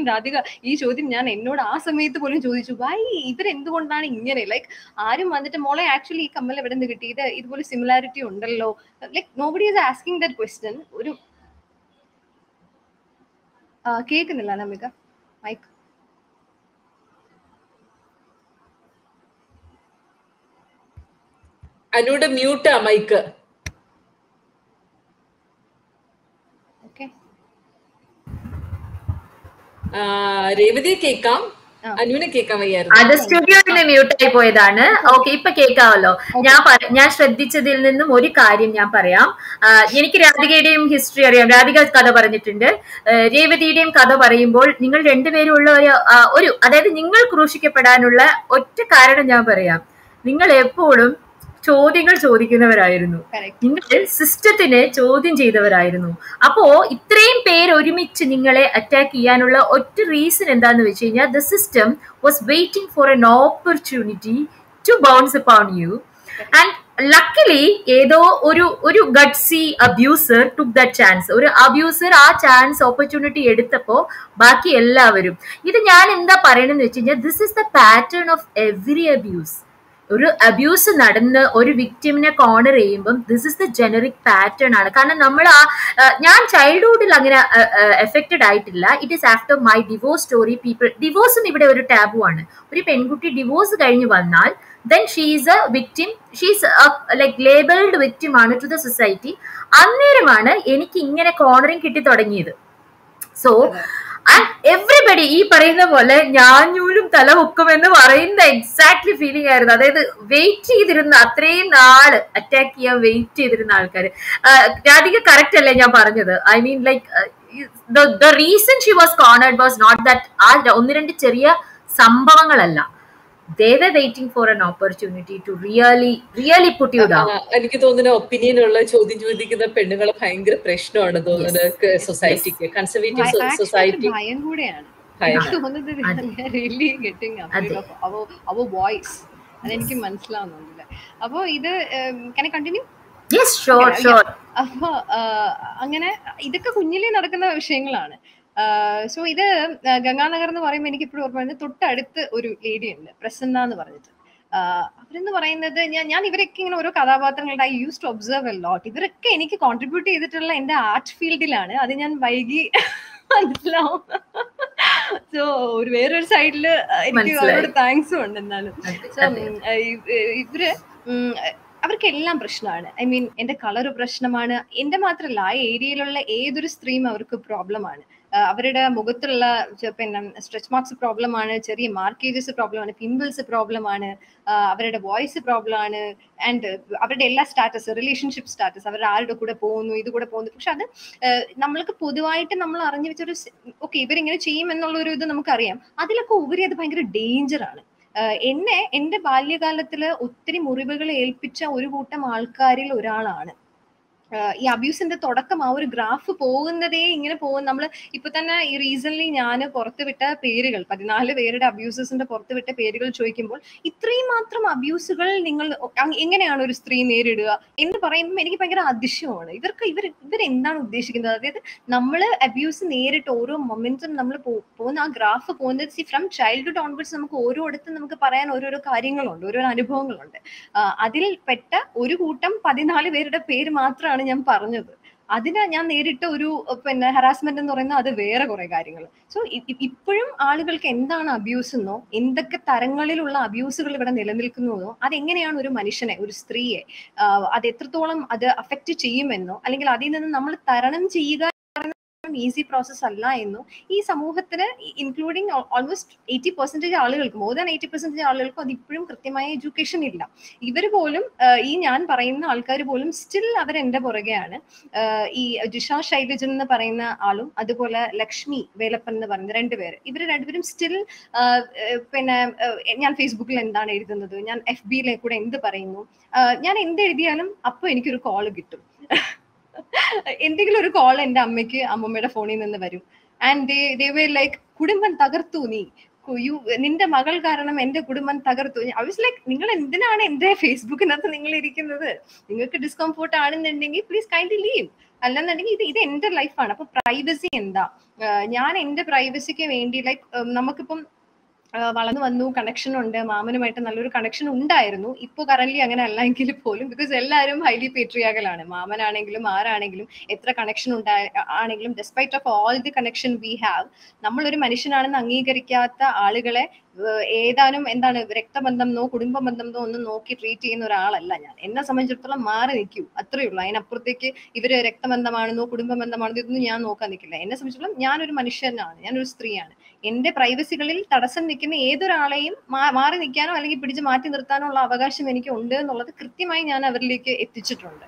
B: ചോദ്യം ഞാൻ എന്നോട് ആ സമയത്ത് പോലും ചോദിച്ചു, വൈ ഇവരെന്തുകൊണ്ടാണ് ഇങ്ങനെ? ലൈക്ക് ആരും വന്നിട്ട് മോളെ ആക്ച്വലി ഈ കമ്മൽ എവിടെ നിന്ന് കിട്ടി, ഇതുപോലെ സിമിലാരിറ്റി ഉണ്ടല്ലോ. Like nobody is asking that question. ഒരു കേൾക്കുന്നില്ല നമിക മൈക്ക്?
C: അനുടെ മ്യൂട്ടാ മൈക്ക്. രേവതിയെ കേൾക്കാം, അനുവിനെ കേൾക്കാൻ വയ്യായിരുന്നു.
A: അത് സ്റ്റുഡിയോയിൽ മ്യൂട്ട് ആയി പോയതാണ്. ഓക്കെ, ഇപ്പൊ കേൾക്കാമല്ലോ. ഞാൻ ശ്രദ്ധിച്ചതിൽ നിന്നും ഒരു കാര്യം ഞാൻ പറയാം. എനിക്ക് രാധികയുടെയും ഹിസ്റ്ററി അറിയാം, രാധിക കഥ പറഞ്ഞിട്ടുണ്ട്. രേവതിയുടെയും കഥ പറയുമ്പോൾ നിങ്ങൾ രണ്ടുപേരും ഉള്ള അതായത് നിങ്ങൾ ക്രൂശിക്കപ്പെടാനുള്ള ഒറ്റ കാരണം ഞാൻ പറയാം. നിങ്ങൾ എപ്പോഴും ചോദ്യങ്ങൾ ചോദിക്കുന്നവരായിരുന്നു, നിങ്ങൾ സിസ്റ്റത്തിനെ ചോദ്യം ചെയ്തവരായിരുന്നു. അപ്പോ ഇത്രയും പേര് ഒരുമിച്ച് നിങ്ങളെ അറ്റാക്ക് ചെയ്യാനുള്ള ഒറ്റ റീസൺ എന്താന്ന് വെച്ച് കഴിഞ്ഞാൽ, the system was waiting for an opportunity to bounce upon you. And luckily ഏതോ ഒരു gutsy abuser took that chance. ഒരു അബ്യൂസർ ആ ചാൻസ് ഓപ്പർച്യൂണിറ്റി എടുത്തപ്പോ ബാക്കി എല്ലാവരും. ഇത് ഞാൻ എന്താ പറയണെന്ന് വെച്ച് കഴിഞ്ഞാൽ, this is the pattern of every abuse. ഒരു അബ്യൂസ് നടന്ന് ഒരു വിക്ടിമിനെ കോർണർ ചെയ്യുമ്പം this is the generic pattern ആണ്. കാരണം നമ്മൾ ഞാൻ ചൈൽഡ്ഹുഡിൽ അങ്ങനെ എഫക്റ്റഡ് ആയിട്ടില്ല. It is after my divorce story ഡിവോഴ്സും ഇവിടെ ഒരു ടാബു ആണ്. ഒരു പെൺകുട്ടി ഡിവോഴ്സ് കഴിഞ്ഞ് വന്നാൽ then she is a victim, she is like labeled victim ആണ് to the society. അന്നേരമാണ് എനിക്ക് ഇങ്ങനെ കോർണറിങ് കിട്ടി തുടങ്ങിയത്. സോ എവറിബഡി ഈ പറയുന്ന പോലെ ഞാഞ്ഞൂലും തല പൊക്കുമെന്ന് പറയുന്ന എക്സാക്ട്ലി ഫീലിംഗ് ആയിരുന്നു. അതായത് വെയിറ്റ് ചെയ്തിരുന്ന, അത്രയും നാള് അറ്റാക്ക് ചെയ്യാൻ വെയിറ്റ് ചെയ്തിരുന്ന ആൾക്കാർ. രാധിക കറക്റ്റ് അല്ലേ ഞാൻ പറഞ്ഞത്? I mean like the reason she was cornered was not that ആ ഒന്ന് രണ്ട് ചെറിയ സംഭവങ്ങളല്ല. They were waiting for an opportunity to really put you down.
C: എനിക്ക് തോന്നുന്നു ഒപ്പീനിയൻ ഉള്ള ചോദ്യം ചോദിക്കുന്ന പെണ്ണുങ്ങളെ ഭയങ്കര പ്രശ്നമാണ് തോന്നുന്നത് സൊസൈറ്റിക്ക്, കൺസർവേറ്റീവ് സൊസൈറ്റി.
B: ഭയം കൂടെയാണ് അതെനിക്ക് മനസ്സിലാവുന്നില്ല. അപ്പൊ ഇത് കണ്ടിന്യൂ. അപ്പൊ അങ്ങനെ ഇതൊക്കെ കുഞ്ഞിലേ നടക്കുന്ന വിഷയങ്ങളാണ്. സോ ഇത് ഗംഗാനഗർ എന്ന് പറയുമ്പോൾ എനിക്ക് ഇപ്പോഴും ഓർമ്മ വരുന്നത്, തൊട്ടടുത്ത് ഒരു ലേഡി ഉണ്ട് പ്രസന്ന എന്ന് പറഞ്ഞിട്ട്. അവരെന്ന് പറയുന്നത് ഞാൻ ഇവരൊക്കെ ഇങ്ങനെ ഓരോ കഥാപാത്രങ്ങളുടെ I use to observe a lot. ഇവരൊക്കെ എനിക്ക് കോൺട്രിബ്യൂട്ട് ചെയ്തിട്ടുള്ള എന്റെ ആർട്ട് ഫീൽഡിലാണ്. അത് ഞാൻ വൈകി മനസ്സിലാവും. സോ വേറൊരു സൈഡില് എനിക്ക് അവരോട് താങ്ക്സും ഉണ്ട്. എന്നാലും സോ ഇവര് അവർക്കെല്ലാം പ്രശ്നമാണ്. ഐ മീൻ എന്റെ കളർ പ്രശ്നമാണ്, എന്റെ മാത്രമല്ല ആ ഏരിയയിലുള്ള ഏതൊരു സ്ത്രീയും അവർക്ക് പ്രോബ്ലമാണ്. അവരുടെ മുഖത്തുള്ള പിന്നെ സ്ട്രെച്ച് മാർക്സ് പ്രോബ്ലമാണ്, ചെറിയ മാർക്കേജസ് പ്രോബ്ലമാണ്, പിമ്പിൾസ് പ്രോബ്ലമാണ്, അവരുടെ വോയിസ് പ്രോബ്ലമാണ്, ആൻഡ് അവരുടെ എല്ലാ സ്റ്റാറ്റസ്, റിലേഷൻഷിപ്പ് സ്റ്റാറ്റസ്, അവരുടെ ആരുടെ കൂടെ പോകുന്നു, ഇത് കൂടെ പോകുന്നു. പക്ഷെ അത് നമ്മൾക്ക് പൊതുവായിട്ട് നമ്മൾ അറിഞ്ഞു വെച്ചൊരു ഓക്കെ ഇവരിങ്ങനെ ചെയ്യും എന്നുള്ള ഒരു ഇത് നമുക്കറിയാം. അതിലൊക്കെ ഉപരി അത് ഭയങ്കര ഡേഞ്ചറാണ്. എന്നെ എന്റെ ബാല്യകാലത്തില് ഒത്തിരി മുറിവുകൾ ഏൽപ്പിച്ച ഒരു കൂട്ടം ആൾക്കാരിൽ ഒരാളാണ്. ഈ അബ്യൂസിന്റെ തുടക്കം ആ ഒരു ഗ്രാഫ് പോകുന്നതേ ഇങ്ങനെ പോകും. നമ്മൾ ഇപ്പൊ തന്നെ ഈ റീസൺലി ഞാൻ പുറത്തുവിട്ട പേരുകൾ 14 പേരുടെ അബ്യൂസസിന്റെ പുറത്തുവിട്ട പേരുകൾ ചോദിക്കുമ്പോൾ ഇത്രയും മാത്രം അബ്യൂസുകൾ നിങ്ങൾ എങ്ങനെയാണ് ഒരു സ്ത്രീ നേരിടുക എന്ന് പറയുമ്പോൾ എനിക്ക് ഭയങ്കര അതിശയമാണ്. ഇവരെന്താണ് ഉദ്ദേശിക്കുന്നത്? അതായത് നമ്മൾ അബ്യൂസ് നേരിട്ട് ഓരോ മൊമെന്റ്സും നമ്മൾ പോകുന്ന ആ ഗ്രാഫ് പോകുന്നത് ഫ്രം ചൈൽഡ്ഹുഡ് ഓൺവേർഡ്സ് നമുക്ക് ഓരോടത്തും നമുക്ക് പറയാൻ ഓരോരോ കാര്യങ്ങളുണ്ട്, ഓരോരോ അനുഭവങ്ങളുണ്ട്. അതിൽ പെട്ട ഒരു കൂട്ടം 14 പേരുടെ പേര് മാത്രമാണ് ഞാൻ പറഞ്ഞത്. അതിന് ഞാൻ നേരിട്ട ഒരു പിന്നെ ഹറാസ്മെന്റ് എന്ന് പറയുന്നത് അത് വേറെ കുറെ കാര്യങ്ങൾ. സോ ഇപ്പോഴും ആളുകൾക്ക് എന്താണ് അബ്യൂസ് എന്നോ എന്തൊക്കെ തരങ്ങളിലുള്ള അബ്യൂസുകൾ ഇവിടെ നിലനിൽക്കുന്നുവെന്നോ അതെങ്ങനെയാണ് ഒരു മനുഷ്യനെ, ഒരു സ്ത്രീയെ അത് എത്രത്തോളം അത് അഫക്റ്റ് ചെയ്യുമെന്നോ അല്ലെങ്കിൽ അതിൽ നിന്ന് നമ്മൾ തരണം ചെയ്യുക ഈസി പ്രോസസ് അല്ല എന്നും ഈ സമൂഹത്തിന് ഇൻക്ലൂഡിങ് ഓൾമോസ്റ്റ് 80% ആളുകൾക്ക്, മോർ ദാൻ 80% ആളുകൾക്കും അത് ഇപ്പോഴും കൃത്യമായ എഡ്യൂക്കേഷൻ ഇല്ല. ഇവർ പോലും ഈ ഞാൻ പറയുന്ന ആൾക്കാർ പോലും സ്റ്റിൽ അവരെന്റെ പുറകെയാണ്. ഈ ജിഷ ശൈലജൻ എന്ന് പറയുന്ന ആളും അതുപോലെ ലക്ഷ്മി വേലപ്പൻ എന്ന് പറയുന്ന രണ്ടുപേര്, ഇവർ രണ്ടുപേരും സ്റ്റിൽ പിന്നെ ഞാൻ ഫേസ്ബുക്കിൽ എന്താണ് എഴുതുന്നത്, ഞാൻ FB-യിലെ കൂടെ എന്ത് പറയുന്നു, ഞാൻ എന്ത് എഴുതിയാലും അപ്പോൾ എനിക്കൊരു കോള് കിട്ടും. എന്തെങ്കിലും ഒരു കോൾ എന്റെ അമ്മയ്ക്ക് അമ്മമ്മയുടെ ഫോണിൽ നിന്ന് വരും. ആൻഡ് ദേ വർ ലൈക്ക് കുടുംബം തകർത്തു നീ, നിന്റെ മകൾ കാരണം എന്റെ കുടുംബം തകർത്തു. ഐ വാസ് ലൈക്ക് നിങ്ങൾ എന്തിനാണ് എന്റെ ഫേസ്ബുക്കിനകത്ത് നിങ്ങൾ ഇരിക്കുന്നത്? നിങ്ങൾക്ക് ഡിസ്കംഫോർട്ട് ആണെന്നുണ്ടെങ്കിൽ പ്ലീസ് കൈൻഡ്ലി ലീവ്. അല്ലെന്നുണ്ടെങ്കിൽ ഇത് എന്റെ ലൈഫാണ്. അപ്പൊ പ്രൈവസി എന്താ? ഞാൻ എന്റെ പ്രൈവസിക്ക് വേണ്ടി ലൈക്ക് നമുക്കിപ്പം വളർന്നു വന്നു, കണക്ഷൻ ഉണ്ട്, മാമനുമായിട്ട് നല്ലൊരു കണക്ഷൻ ഉണ്ടായിരുന്നു. ഇപ്പൊ കറന്റ് അങ്ങനെ അല്ല എങ്കിൽ പോലും, ബിക്കോസ് എല്ലാവരും ഹൈലി പേട്രിയാക്കലാണ്. മാമനാണെങ്കിലും ആരാണെങ്കിലും എത്ര കണക്ഷൻ ആണെങ്കിലും despite of all the connection we have, നമ്മളൊരു മനുഷ്യനാണെന്ന് അംഗീകരിക്കാത്ത ആളുകളെ ഏതാനും എന്താണ് രക്തബന്ധമെന്നോ കുടുംബ ബന്ധമെന്നോ ഒന്നും നോക്കി ട്രീറ്റ് ചെയ്യുന്ന ഒരാളല്ല ഞാൻ. എന്നെ സംബന്ധിച്ചിടത്തോളം മാറി നിൽക്കൂ, അത്രേ ഉള്ളൂ. അതിനപ്പുറത്തേക്ക് ഇവര് രക്തബന്ധമാണെന്നോ കുടുംബ ബന്ധമാണെന്നോ ഇതൊന്നും ഞാൻ നോക്കാൻ നിൽക്കില്ല. എന്നെ സംബന്ധിച്ചിടത്തോളം ഞാനൊരു മനുഷ്യനാണ്, ഞാനൊരു സ്ത്രീയാണ്. എന്റെ പ്രൈവസികളിൽ തടസ്സം നിൽക്കുന്ന ഏതൊരാളെയും മാറി നിൽക്കാനോ അല്ലെങ്കിൽ പിടിച്ച് മാറ്റി നിർത്താനോ ഉള്ള അവകാശം എനിക്ക് ഉണ്ട് എന്നുള്ളത് കൃത്യമായി ഞാൻ അവരിലേക്ക് എത്തിച്ചിട്ടുണ്ട്.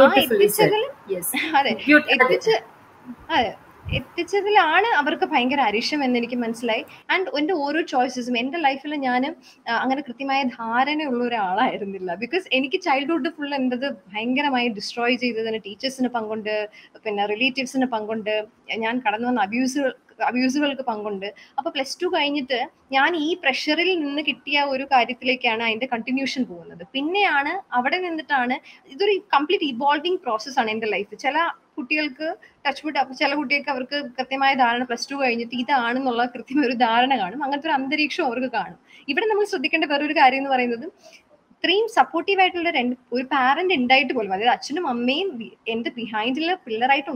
B: എത്തിച്ചതിലാണ് അവർക്ക് ഭയങ്കര അരിശം എന്ന് എനിക്ക് മനസ്സിലായി. ആൻഡ് എന്റെ ഓരോ ചോയ്സസും എന്റെ ലൈഫിൽ ഞാൻ അങ്ങനെ കൃത്യമായ ധാരണയുള്ള ഒരാളായിരുന്നില്ല. ബിക്കോസ് എനിക്ക് ചൈൽഡ്ഹുഡ് ഫുൾ എൻ്റെത് ഭയങ്കരമായി ഡിസ്ട്രോയ് ചെയ്തതിന് ടീച്ചേഴ്സിന് പങ്കുണ്ട്, പിന്നെ റിലേറ്റീവ്സിന് പങ്കുണ്ട്, ഞാൻ കടന്നു വന്ന അബ്യൂസുകൾക്ക് പങ്കുണ്ട്. അപ്പൊ +2 കഴിഞ്ഞിട്ട് ഞാൻ ഈ പ്രഷറിൽ നിന്ന് കിട്ടിയ ഒരു കാര്യത്തിലേക്കാണ് അതിന്റെ കണ്ടിന്യൂഷൻ പോകുന്നത്. പിന്നെയാണ് അവിടെ നിന്നിട്ടാണ് ഇതൊരു കംപ്ലീറ്റ് ഇവോൾവിംഗ് പ്രോസസ്സാണ് എന്റെ ലൈഫ്. ചില കുട്ടികൾക്ക് ടച്ച് വുഡ്, ചില കുട്ടികൾക്ക് അവർക്ക് കൃത്യമായ ധാരണ +2 കഴിഞ്ഞിട്ട് ഇതാണെന്നുള്ള കൃത്യമായ ഒരു ധാരണ കാണും. അങ്ങനത്തെ ഒരു അന്തരീക്ഷം അവർക്ക് കാണും. ഇവിടെ നമ്മൾ ശ്രദ്ധിക്കേണ്ട വേറൊരു കാര്യം എന്ന് പറയുന്നത് ഇത്രയും സപ്പോർട്ടീവ് ആയിട്ടുള്ള ഒരു പാരന്റ് ഉണ്ടായിട്ട് പോലും, അതായത് അച്ഛനും അമ്മയും എന്റെ ബിഹൈൻഡില് പിള്ളറായിട്ട്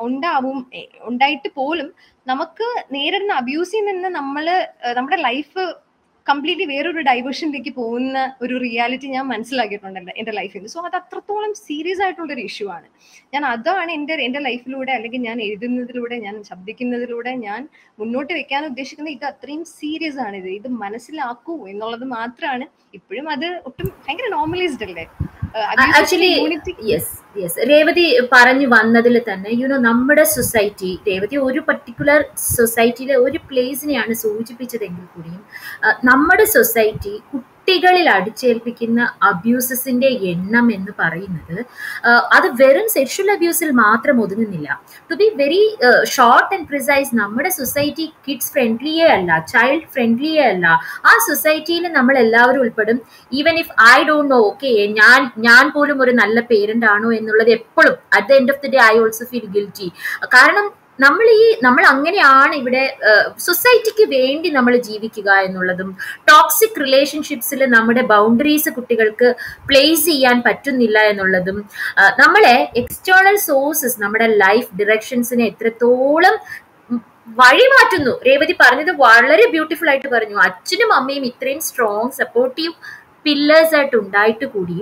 B: ഉണ്ടായിട്ട് പോലും നമുക്ക് നേരിടുന്ന അബ്യൂസിൽ നിന്ന് നമ്മുടെ ലൈഫ് കംപ്ലീറ്റ്ലി വേറൊരു ഡൈവേർഷനിലേക്ക് പോകുന്ന ഒരു റിയാലിറ്റി ഞാൻ മനസ്സിലാക്കിയിട്ടുണ്ട് എന്റെ ലൈഫിൽ നിന്ന്. സോ അത് അത്രത്തോളം സീരിയസ് ആയിട്ടുള്ളൊരു ഇഷ്യൂ ആണ്. ഞാൻ അതാണ് എന്റെ ലൈഫിലൂടെ അല്ലെങ്കിൽ ഞാൻ എഴുതുന്നതിലൂടെ, ഞാൻ ശബ്ദിക്കുന്നതിലൂടെ ഞാൻ മുന്നോട്ട് വെക്കാൻ ഉദ്ദേശിക്കുന്നത്. ഇത് അത്രയും സീരിയസ് ആണ്, ഇത് മനസ്സിലാക്കൂ എന്നുള്ളത് മാത്രമാണ്. ഇപ്പോഴും അത് ഒട്ടും ഭയങ്കര നോർമലൈസ്ഡ് അല്ലേ?
A: ആക്ച്വലി യെസ് രേവതി പറഞ്ഞു വന്നതിൽ തന്നെ നമ്മുടെ സൊസൈറ്റി, രേവതി ഒരു പർട്ടിക്കുലർ സൊസൈറ്റിയിലെ ഒരു പ്ലേസിനെയാണ് സൂചിപ്പിച്ചതെങ്കിൽ കൂടിയും നമ്മുടെ സൊസൈറ്റി കുട്ടികളിൽ അടിച്ചേൽപ്പിക്കുന്ന അബ്യൂസസിന്റെ എണ്ണം എന്ന് പറയുന്നത് അത് വെറും സെക്ഷൽ അബ്യൂസിൽ മാത്രം ഒതുങ്ങുന്നില്ല. To be very short and precise, നമ്മുടെ സൊസൈറ്റി കിഡ്സ് ഫ്രണ്ട്ലിയേ അല്ല, ചൈൽഡ് ഫ്രണ്ട്ലിയേ അല്ല. ആ സൊസൈറ്റിയിൽ നമ്മൾ എല്ലാവരും ഉൾപ്പെടും. Even if I don't know, okay ഞാൻ പോലും ഒരു നല്ല പേരന്റ് ആണോ എന്നുള്ളത് എപ്പോഴും at the end of the day I also feel guilty. കാരണം നമ്മൾ അങ്ങനെയാണ് ഇവിടെ സൊസൈറ്റിക്ക് വേണ്ടി നമ്മൾ ജീവിക്കുക എന്നുള്ളതും, ടോക്സിക് റിലേഷൻഷിപ്സിൽ നമ്മുടെ ബൗണ്ടറീസ് കുട്ടികൾക്ക് പ്ലേസ് ചെയ്യാൻ പറ്റുന്നില്ല എന്നുള്ളതും, നമ്മളെ എക്സ്റ്റേണൽ സോഴ്സസ് നമ്മുടെ ലൈഫ് ഡിറക്ഷൻസിനെ എത്രത്തോളം വഴിമാറ്റുന്നു. രേവതി പറഞ്ഞത് വളരെ ബ്യൂട്ടിഫുൾ ആയിട്ട് പറഞ്ഞു. അച്ഛനും അമ്മയും ഇത്രയും സ്ട്രോങ് സപ്പോർട്ടീവ് പില്ലേഴ്സ് ആയിട്ട് ഉണ്ടായിട്ട് കൂടിയും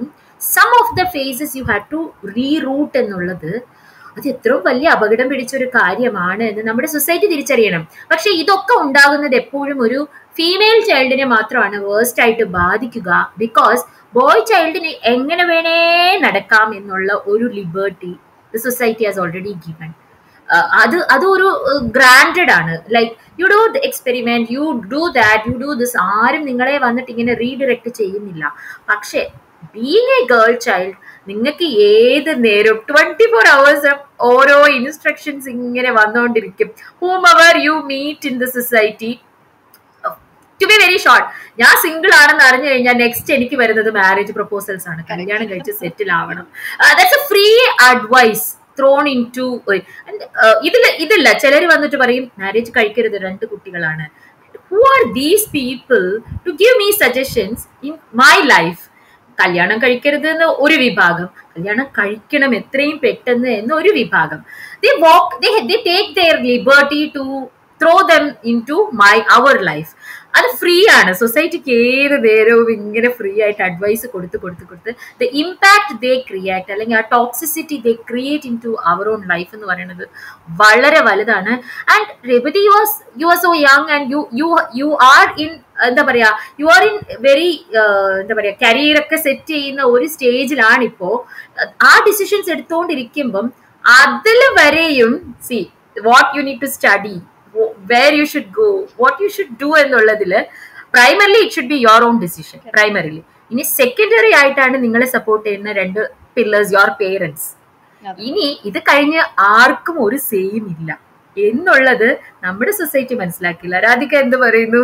A: some of the phases you had to reroute എന്നുള്ളത് അത് എത്രയും വലിയ അപകടം പിടിച്ചൊരു കാര്യമാണ് എന്ന് നമ്മുടെ സൊസൈറ്റി തിരിച്ചറിയണം. പക്ഷെ ഇതൊക്കെ ഉണ്ടാകുന്നത് എപ്പോഴും ഒരു ഫീമെയിൽ ചൈൽഡിനെ മാത്രമാണ് വേഴ്സ്റ്റ് ആയിട്ട് ബാധിക്കുക. ബിക്കോസ് ബോയ് ചൈൽഡിന് എങ്ങനെ വേണേ നടക്കാം എന്നുള്ള ഒരു liberty the society has already given. അതൊരു ഗ്രാൻഡഡ് ആണ്. Like you do the experiment, you do that, you do this. ആരും നിങ്ങളെ വന്നിട്ട് ഇങ്ങനെ റീഡിറക്ട് ചെയ്യുന്നില്ല. പക്ഷെ ബീങ് എ ഗേൾ ചൈൽഡ്, നിങ്ങൾക്ക് ഏത് നേരം 24 hours ഓരോ ഇൻസ്ട്രക്ഷൻസ് ഇങ്ങനെ വന്നുകൊണ്ടിരിക്കും. Whomever you meet in the society. To be very short, ഞാൻ സിംഗിൾ ആണെന്ന് അറിഞ്ഞു കഴിഞ്ഞാൽ നെക്സ്റ്റ് എനിക്ക് വരുന്നത് മാരേജ് പ്രപ്പോസൽസ് ആണ്. കല്യാണം കഴിച്ച് സെറ്റിൽ ആവണം. That's a free advice thrown into. ഇതില്ല, ചിലർ വന്നിട്ട് പറയും മാരേജ് കഴിക്കരുത്, 2 കുട്ടികളാണ്. Who are these people to give me suggestions in my life? കല്യാണം കഴിക്കരുത് എന്ന് ഒരു വിഭാഗം, കല്യാണം കഴിക്കണം എത്രയും പെട്ടെന്ന് എന്ന് ഒരു വിഭാഗം. they take their liberty to throw them into our life. അത് ഫ്രീ ആണ്. സൊസൈറ്റിക്ക് ഏത് നേരവും ഇങ്ങനെ ഫ്രീ ആയിട്ട് അഡ്വൈസ് കൊടുത്ത് ദ ഇമ്പാക്ട് ദേ ക്രിയേറ്റ്, അല്ലെങ്കിൽ ആ toxicity they create into our own life എന്ന് പറയുന്നത് വളരെ വലുതാണ്. And Revathi, you are so young and you are in എന്താ പറയാ, യു ആർ ഇൻ വെരി എന്താ പറയാ കരിയർ ഒക്കെ സെറ്റ് ചെയ്യുന്ന ഒരു സ്റ്റേജിലാണിപ്പോ. ആ ഡിസിഷൻസ് എടുത്തുകൊണ്ടിരിക്കുമ്പം അതിൽ വരെയും see what you need to study, where you should go, what you should do എന്നുള്ളതില് primarily it should be your own decision. primarily. ഇനി സെക്കൻഡറി ആയിട്ടാണ് നിങ്ങളെ സപ്പോർട്ട് ചെയ്യുന്ന 2 pillars, your parents. ഇനി ഇത് കഴിഞ്ഞ് ആർക്കും ഒരു സെയിം ഇല്ല എന്നുള്ളത് നമ്മുടെ സൊസൈറ്റി മനസ്സിലാക്കില്ല. രാധിക എന്ത് പറയുന്നു?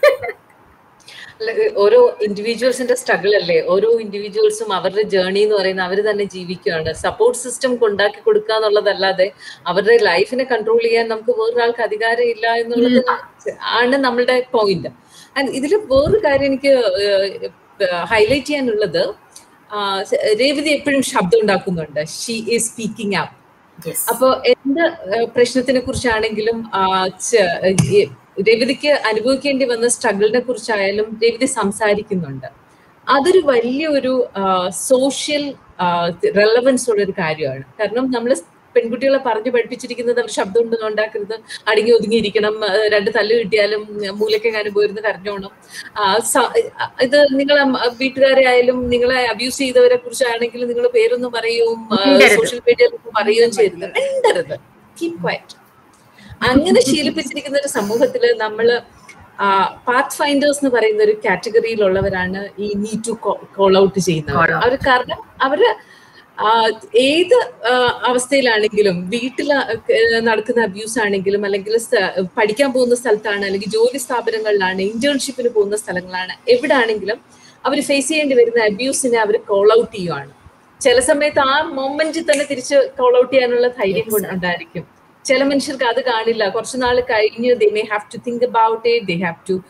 C: ഓരോ ഇൻഡിവിജ്വൽസിന്റെ സ്ട്രഗിൾ അല്ലേ, ഓരോ ഇൻഡിവിജ്വൽസും അവരുടെ ജേർണി എന്ന് പറയുന്നത് അവർ തന്നെ ജീവിക്കുകയാണ്. സപ്പോർട്ട് സിസ്റ്റം ഉണ്ടാക്കി കൊടുക്കുക എന്നുള്ളതല്ലാതെ അവരുടെ ലൈഫിനെ കൺട്രോൾ ചെയ്യാൻ നമുക്ക് വേറൊരാൾക്ക് അധികാരം ഇല്ല എന്നുള്ളത് ആണ് നമ്മളുടെ പോയിന്റ്. ആൻഡ് ഇതിൽ വേറൊരു കാര്യം എനിക്ക് ഹൈലൈറ്റ് ചെയ്യാനുള്ളത്, രേവതി എപ്പോഴും ശബ്ദം ഉണ്ടാക്കുന്നുണ്ട്. She is speaking up. അപ്പൊ എന്ത് പ്രശ്നത്തിനെ കുറിച്ചാണെങ്കിലും രേവതിക്ക് അനുഭവിക്കേണ്ടി വന്ന സ്ട്രഗിളിനെ കുറിച്ചായാലും രേവതി സംസാരിക്കുന്നുണ്ട്. അതൊരു വലിയൊരു സോഷ്യൽ റെലവൻസ് ഉള്ള ഒരു കാര്യമാണ്. കാരണം നമ്മൾ പെൺകുട്ടികളെ പറഞ്ഞു പഠിപ്പിച്ചിരിക്കുന്നത് അവർ ശബ്ദം ഒന്നും ഉണ്ടാക്കരുത്, അടങ്ങി ഒതുങ്ങിയിരിക്കണം, 2 തല്ല് കിട്ടിയാലും മൂലക്കെങ്ങാനും പോയിരുന്ന് കരഞ്ഞോണം. ഇത് നിങ്ങളെ വീട്ടുകാരെ ആയാലും നിങ്ങളെ അബ്യൂസ് ചെയ്തവരെ കുറിച്ചാണെങ്കിലും നിങ്ങൾ പേരൊന്നും പറയുകയും സോഷ്യൽ മീഡിയയിലൊന്നും പറയുകയും ചെയ്തത് മിണ്ടരുത്, കീപ് ക്വയറ്റ്. അങ്ങനെ ശീലിപ്പിച്ചിരിക്കുന്ന ഒരു സമൂഹത്തില് നമ്മള് പാത്ത് ഫൈൻഡേഴ്സ് എന്ന് പറയുന്ന ഒരു കാറ്റഗറിയിലുള്ളവരാണ് ഈ നീഡ് ടു കോൾ ഔട്ട് ചെയ്യുന്നവർ. അവർ കാരണം അവര് ഏത് അവസ്ഥയിലാണെങ്കിലും, വീട്ടിൽ നടക്കുന്ന അബ്യൂസ് ആണെങ്കിലും, അല്ലെങ്കിൽ പഠിക്കാൻ പോകുന്ന സ്ഥലത്താണ്, അല്ലെങ്കിൽ ജോലി സ്ഥാപനങ്ങളിലാണ്, ഇന്റേൺഷിപ്പിന് പോകുന്ന സ്ഥലങ്ങളാണ്, എവിടാണെങ്കിലും അവർ ഫേസ് ചെയ്യേണ്ടി വരുന്ന അബ്യൂസിനെ അവർ കോൾ ഔട്ട് ചെയ്യുവാണ്. ചില സമയത്ത് ആ മൊമെന്റിൽ തന്നെ തിരിച്ച് കോൾ ഔട്ട് ചെയ്യാനുള്ള ധൈര്യം ഉണ്ടായിരിക്കും. ചില മനുഷ്യർക്ക് അത് കാണില്ല. കുറച്ചു നാൾ കഴിഞ്ഞ് they may have to think about it, they have to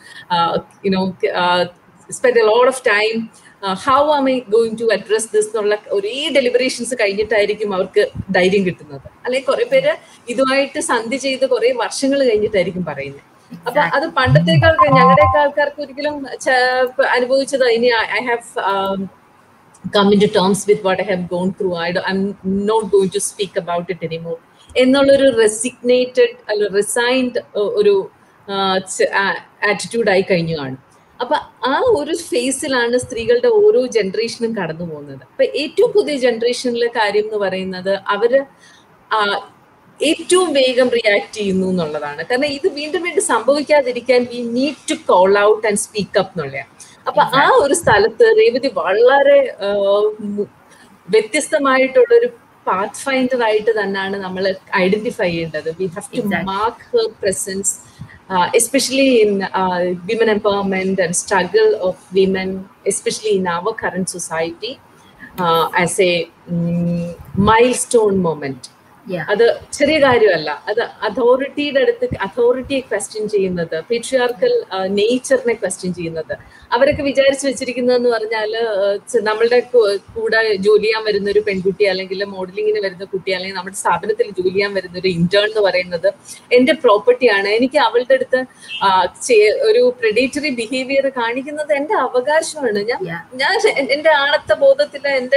C: spend a lot of time, how am I going to address this എന്നുള്ള ഒരേ ഡെലിബറേഷൻസ് കഴിഞ്ഞിട്ടായിരിക്കും അവർക്ക് ധൈര്യം കിട്ടുന്നത്. അല്ലെങ്കിൽ കുറെ പേര് ഇതുമായിട്ട് സന്ധി ചെയ്ത് കുറെ വർഷങ്ങൾ കഴിഞ്ഞിട്ടായിരിക്കും പറയുന്നത്. അപ്പൊ അത് പണ്ടത്തേക്കാൾ ഞങ്ങളുടെയൊക്കെ ആൾക്കാർക്ക് ഒരിക്കലും അനുഭവിച്ചത് ഇനി I have come into terms with what I have gone through, I'm not going to speak about it anymore എന്നുള്ളൊരു റെസിഗ്നേറ്റഡ് അല്ല റിസൈൻഡ് ഒരു ആറ്റിറ്റ്യൂഡ് ആയി കഴിഞ്ഞു കാണും. അപ്പൊ ആ ഒരു ഫേസിലാണ് സ്ത്രീകളുടെ ഓരോ ജനറേഷനും കടന്നു പോകുന്നത്. അപ്പൊ ഏറ്റവും പുതിയ ജനറേഷനിലെ കാര്യം എന്ന് പറയുന്നത് അവര് ഏറ്റവും വേഗം റിയാക്ട് ചെയ്യുന്നു എന്നുള്ളതാണ്. കാരണം ഇത് വീണ്ടും വീണ്ടും സംഭവിക്കാതിരിക്കാൻ we need to call out and speak up എന്നുള്ളതാണ്. അപ്പൊ ആ ഒരു സ്ഥലത്ത് രേവതി വളരെ വ്യത്യസ്തമായിട്ടുള്ളൊരു പാത്ത് ഫൈൻഡർ ആയിട്ട് തന്നെയാണ് നമ്മൾ ഐഡന്റിഫൈ ചെയ്യേണ്ടത്. We have to mark her presence, especially in women empowerment and struggle of women, especially in our current society, as a milestone moment. അത് ചെറിയ കാര്യമല്ല. അത് അതോറിറ്റിയുടെ അടുത്ത് അതോറിറ്റിയെ ക്വസ്റ്റ്യൻ ചെയ്യുന്നത്, പേട്രിയാർക്കൽ നേച്ചറിനെ ക്വസ്റ്റ്യൻ ചെയ്യുന്നത്, അവരൊക്കെ വിചാരിച്ചു വെച്ചിരിക്കുന്നതെന്ന് പറഞ്ഞാൽ നമ്മളുടെ കൂടെ ജോലി ചെയ്യാൻ വരുന്ന ഒരു പെൺകുട്ടി, അല്ലെങ്കിൽ മോഡലിങ്ങിന് വരുന്ന കുട്ടി, അല്ലെങ്കിൽ നമ്മുടെ സ്ഥാപനത്തിൽ ജോലി ചെയ്യാൻ വരുന്ന ഒരു ഇന്റേൺ എന്ന് പറയുന്നത് എന്റെ പ്രോപ്പർട്ടിയാണ്. എനിക്ക് അവളുടെ അടുത്ത് ഒരു പ്രെഡേറ്ററി ബിഹേവിയർ കാണിക്കുന്നത് എന്റെ അവകാശമാണ്. ഞാൻ എന്റെ ആണത്ത ബോധത്തില് എന്റെ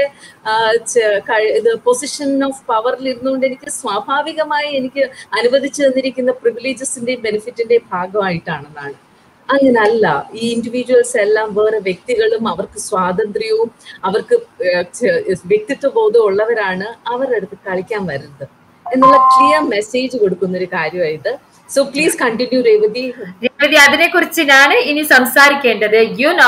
C: പൊസിഷൻ ഓഫ് പവറിൽ ഇരുന്നുകൊണ്ട് എനിക്ക് സ്വാഭാവികമായി എനിക്ക് അനുവദിച്ചു തന്നിരിക്കുന്ന പ്രിവിലേജസിന്റെയും ബെനിഫിറ്റിന്റെയും ഭാഗമായിട്ടാണെന്നാണ്. അങ്ങനല്ല. ഈ ഇൻഡിവിജ്വൽസ് എല്ലാം വേറെ വ്യക്തികളും അവർക്ക് സ്വാതന്ത്ര്യവും അവർക്ക് വ്യക്തിത്വ ബോധവും ഉള്ളവരാണ്. അവരുടെ അടുത്ത് കളിക്കാൻ വരുന്നത് എന്നുള്ള ക്ലിയർ മെസ്സേജ് കൊടുക്കുന്ന ഒരു കാര്യമായത്. So please continue Revathi.
A: അതിനെ കുറിച്ച് ഞാൻ ഇനി സംസാരിക്കേണ്ടത്,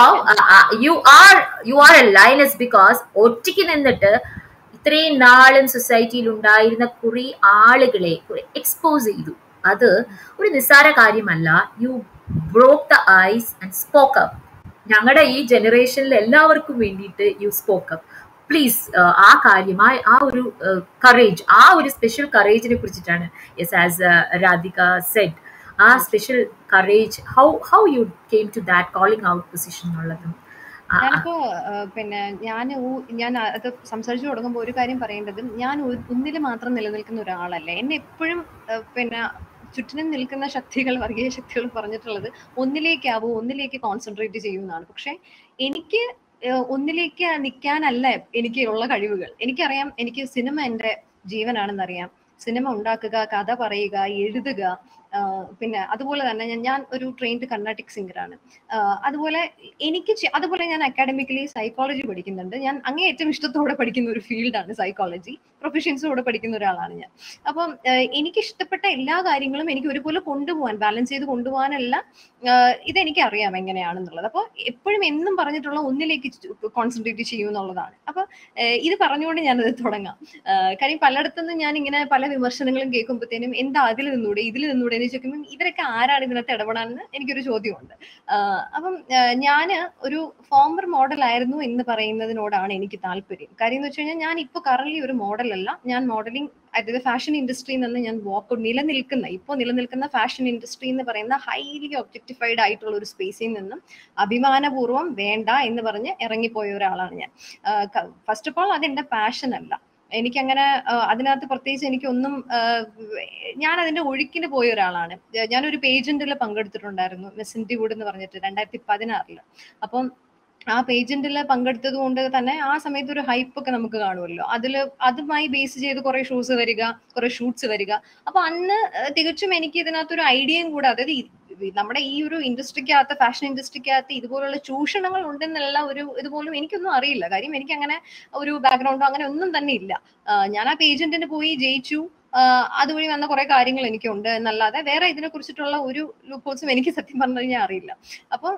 A: you are a lioness because ഒറ്റയ്ക്ക് നിന്നിട്ട് ഇത്രയും നാളും സൊസൈറ്റിയിൽ ഉണ്ടായിരുന്ന കുറെ ആളുകളെ എക്സ്പോസ് ചെയ്തു. അത് ഒരു നിസ്സാര കാര്യമല്ല. You broke the ice and spoke up. ഞങ്ങളുടെ ഈ ജനറേഷനിൽ എല്ലാവർക്കും വേണ്ടിയിട്ട് യു സ്പോക്ക് അപ്പ്. പ്ലീസ് ആ കാര്യം, ആ ഒരു കറേജ്, ആ ഒരു സ്പെഷ്യൽ കറേജിനെ കുറിച്ചിട്ടാണ്. യെസ്, ആസ് രാധിക സെഡ്, ആ special courage, how you came to that calling out position എന്നുള്ളതും.
B: ഞാനിപ്പോ പിന്നെ ഞാൻ അത് സംസാരിച്ചു തുടങ്ങുമ്പോൾ ഒരു കാര്യം പറയേണ്ടത്, ഞാൻ ഒന്നിൽ മാത്രം നിലനിൽക്കുന്ന ഒരാളല്ല. എന്നെ എപ്പോഴും പിന്നെ ചുറ്റിനും നിൽക്കുന്ന ശക്തികൾ, വർഗീയ ശക്തികൾ പറഞ്ഞിട്ടുള്ളത് ഒന്നിലേക്കാവൂ, ഒന്നിലേക്ക് കോൺസെൻട്രേറ്റ് ചെയ്യുന്നതാണ്. പക്ഷെ എനിക്ക് ഒന്നിലേക്ക് നിൽക്കാനല്ല എനിക്ക് ഉള്ള കഴിവുകൾ. എനിക്കറിയാം, എനിക്ക് സിനിമ എൻ്റെ ജീവനാണെന്നറിയാം. സിനിമ ഉണ്ടാക്കുക, കഥ പറയുക, എഴുതുക, പിന്നെ അതുപോലെ തന്നെ ഞാൻ ഒരു ട്രെയിൻഡ് കർണാട്ടിക് സിംഗറാണ്. അതുപോലെ അതുപോലെ ഞാൻ അക്കാഡമിക്കലി സൈക്കോളജി പഠിക്കുന്നുണ്ട്. ഞാൻ അങ്ങേയറ്റം ഇഷ്ടത്തോടെ പഠിക്കുന്ന ഒരു ഫീൽഡാണ് സൈക്കോളജി. പ്രൊഫഷൻസോടെ പഠിക്കുന്ന ഒരാളാണ് ഞാൻ. അപ്പം എനിക്ക് ഇഷ്ടപ്പെട്ട എല്ലാ കാര്യങ്ങളും എനിക്ക് ഒരുപോലെ കൊണ്ടുപോകാൻ, ബാലൻസ് ചെയ്ത് കൊണ്ടുപോകാനല്ല ഇതെനിക്ക് അറിയാം എങ്ങനെയാണെന്നുള്ളത്. അപ്പോൾ എപ്പോഴും എന്നും പറഞ്ഞിട്ടുള്ള ഒന്നിലേക്ക് കോൺസെൻട്രേറ്റ് ചെയ്യുമെന്നുള്ളതാണ്. അപ്പൊ ഇത് പറഞ്ഞുകൊണ്ട് ഞാനത് തുടങ്ങാം. കാര്യം പലയിടത്തുനിന്ന് ഞാൻ ഇങ്ങനെ പല വിമർശനങ്ങളും കേൾക്കുമ്പോഴത്തേനും എന്താ അതിൽ നിന്നൂടെ, ഇതിൽ നിന്നൂടെ എന്ന് ചോദിക്കുമ്പോൾ ഇവരൊക്കെ ആരാണ് ഇതിനകത്ത് ഇടപെടാനെന്ന് എനിക്കൊരു ചോദ്യമുണ്ട്. അപ്പം ഞാൻ ഒരു ഫോമർ മോഡൽ ആയിരുന്നു എന്ന് പറയുന്നതിനോടാണ് എനിക്ക് താല്പര്യം. കാര്യം എന്ന് വെച്ച് കഴിഞ്ഞാൽ ഞാൻ ഇപ്പോൾ കറന്റ് ഒരു മോഡലല്ല. ഞാൻ മോഡലിംഗ് അതായത് ഫാഷൻ ഇൻഡസ്ട്രിയിൽ നിന്ന് ഞാൻ ഇപ്പോൾ നിലനിൽക്കുന്ന ഫാഷൻ ഇൻഡസ്ട്രി എന്ന് പറയുന്ന ഹൈലി ഒബ്ജക്ടിഫൈഡ് ആയിട്ടുള്ള ഒരു സ്പേസിൽ നിന്നും അഭിമാനപൂർവ്വം വേണ്ട എന്ന് പറഞ്ഞ് ഇറങ്ങിപ്പോയ ഒരാളാണ് ഞാൻ. ഫസ്റ്റ് ഓഫ് ഓൾ അതെന്റെ പാഷൻ അല്ല. എനിക്കങ്ങനെ അതിനകത്ത് പ്രത്യേകിച്ച് എനിക്കൊന്നും, ഞാൻ അതിന്റെ ഒഴുക്കിന് പോയ ഒരാളാണ്. ഞാനൊരു പേജന്റിൽ പങ്കെടുത്തിട്ടുണ്ടായിരുന്നു, മിസ് ഇന്ത്യവുഡ് എന്ന് പറഞ്ഞിട്ട് 2016. അപ്പം ആ പേജന്റിൽ പങ്കെടുത്തത് കൊണ്ട് തന്നെ ആ സമയത്ത് ഒരു ഹൈപ്പ് ഒക്കെ നമുക്ക് കാണുമല്ലോ. അതുമായി ബേസ് ചെയ്ത് കുറെ ഷോസ് വരിക, കുറെ ഷൂട്ട്സ് വരിക. അപ്പൊ അന്ന് തികച്ചും എനിക്ക് ഇതിനകത്തൊരു ഐഡിയയും കൂടെ, അതായത് നമ്മുടെ ഈ ഒരു ഇൻഡസ്ട്രിക്കകത്ത്, ഫാഷൻ ഇൻഡസ്ട്രിക്കകത്ത് ഇതുപോലുള്ള ചൂഷണങ്ങൾ ഉണ്ടെന്നുള്ള ഇതുപോലും എനിക്കൊന്നും അറിയില്ല. കാര്യം എനിക്ക് അങ്ങനെ ഒരു ബാക്ക്ഗ്രൗണ്ടോ അങ്ങനെ ഒന്നും തന്നെ ഇല്ല. ഞാൻ ആ പേജന്റിന് പോയി ജയിച്ചു, അതുവഴി വന്ന കുറെ കാര്യങ്ങൾ എനിക്കുണ്ട് എന്നല്ലാതെ വേറെ ഇതിനെ കുറിച്ചിട്ടുള്ള ഒരു ലൂപ്ഹോൾസും എനിക്ക് സത്യം പറഞ്ഞു കഴിഞ്ഞാൽ അറിയില്ല. അപ്പം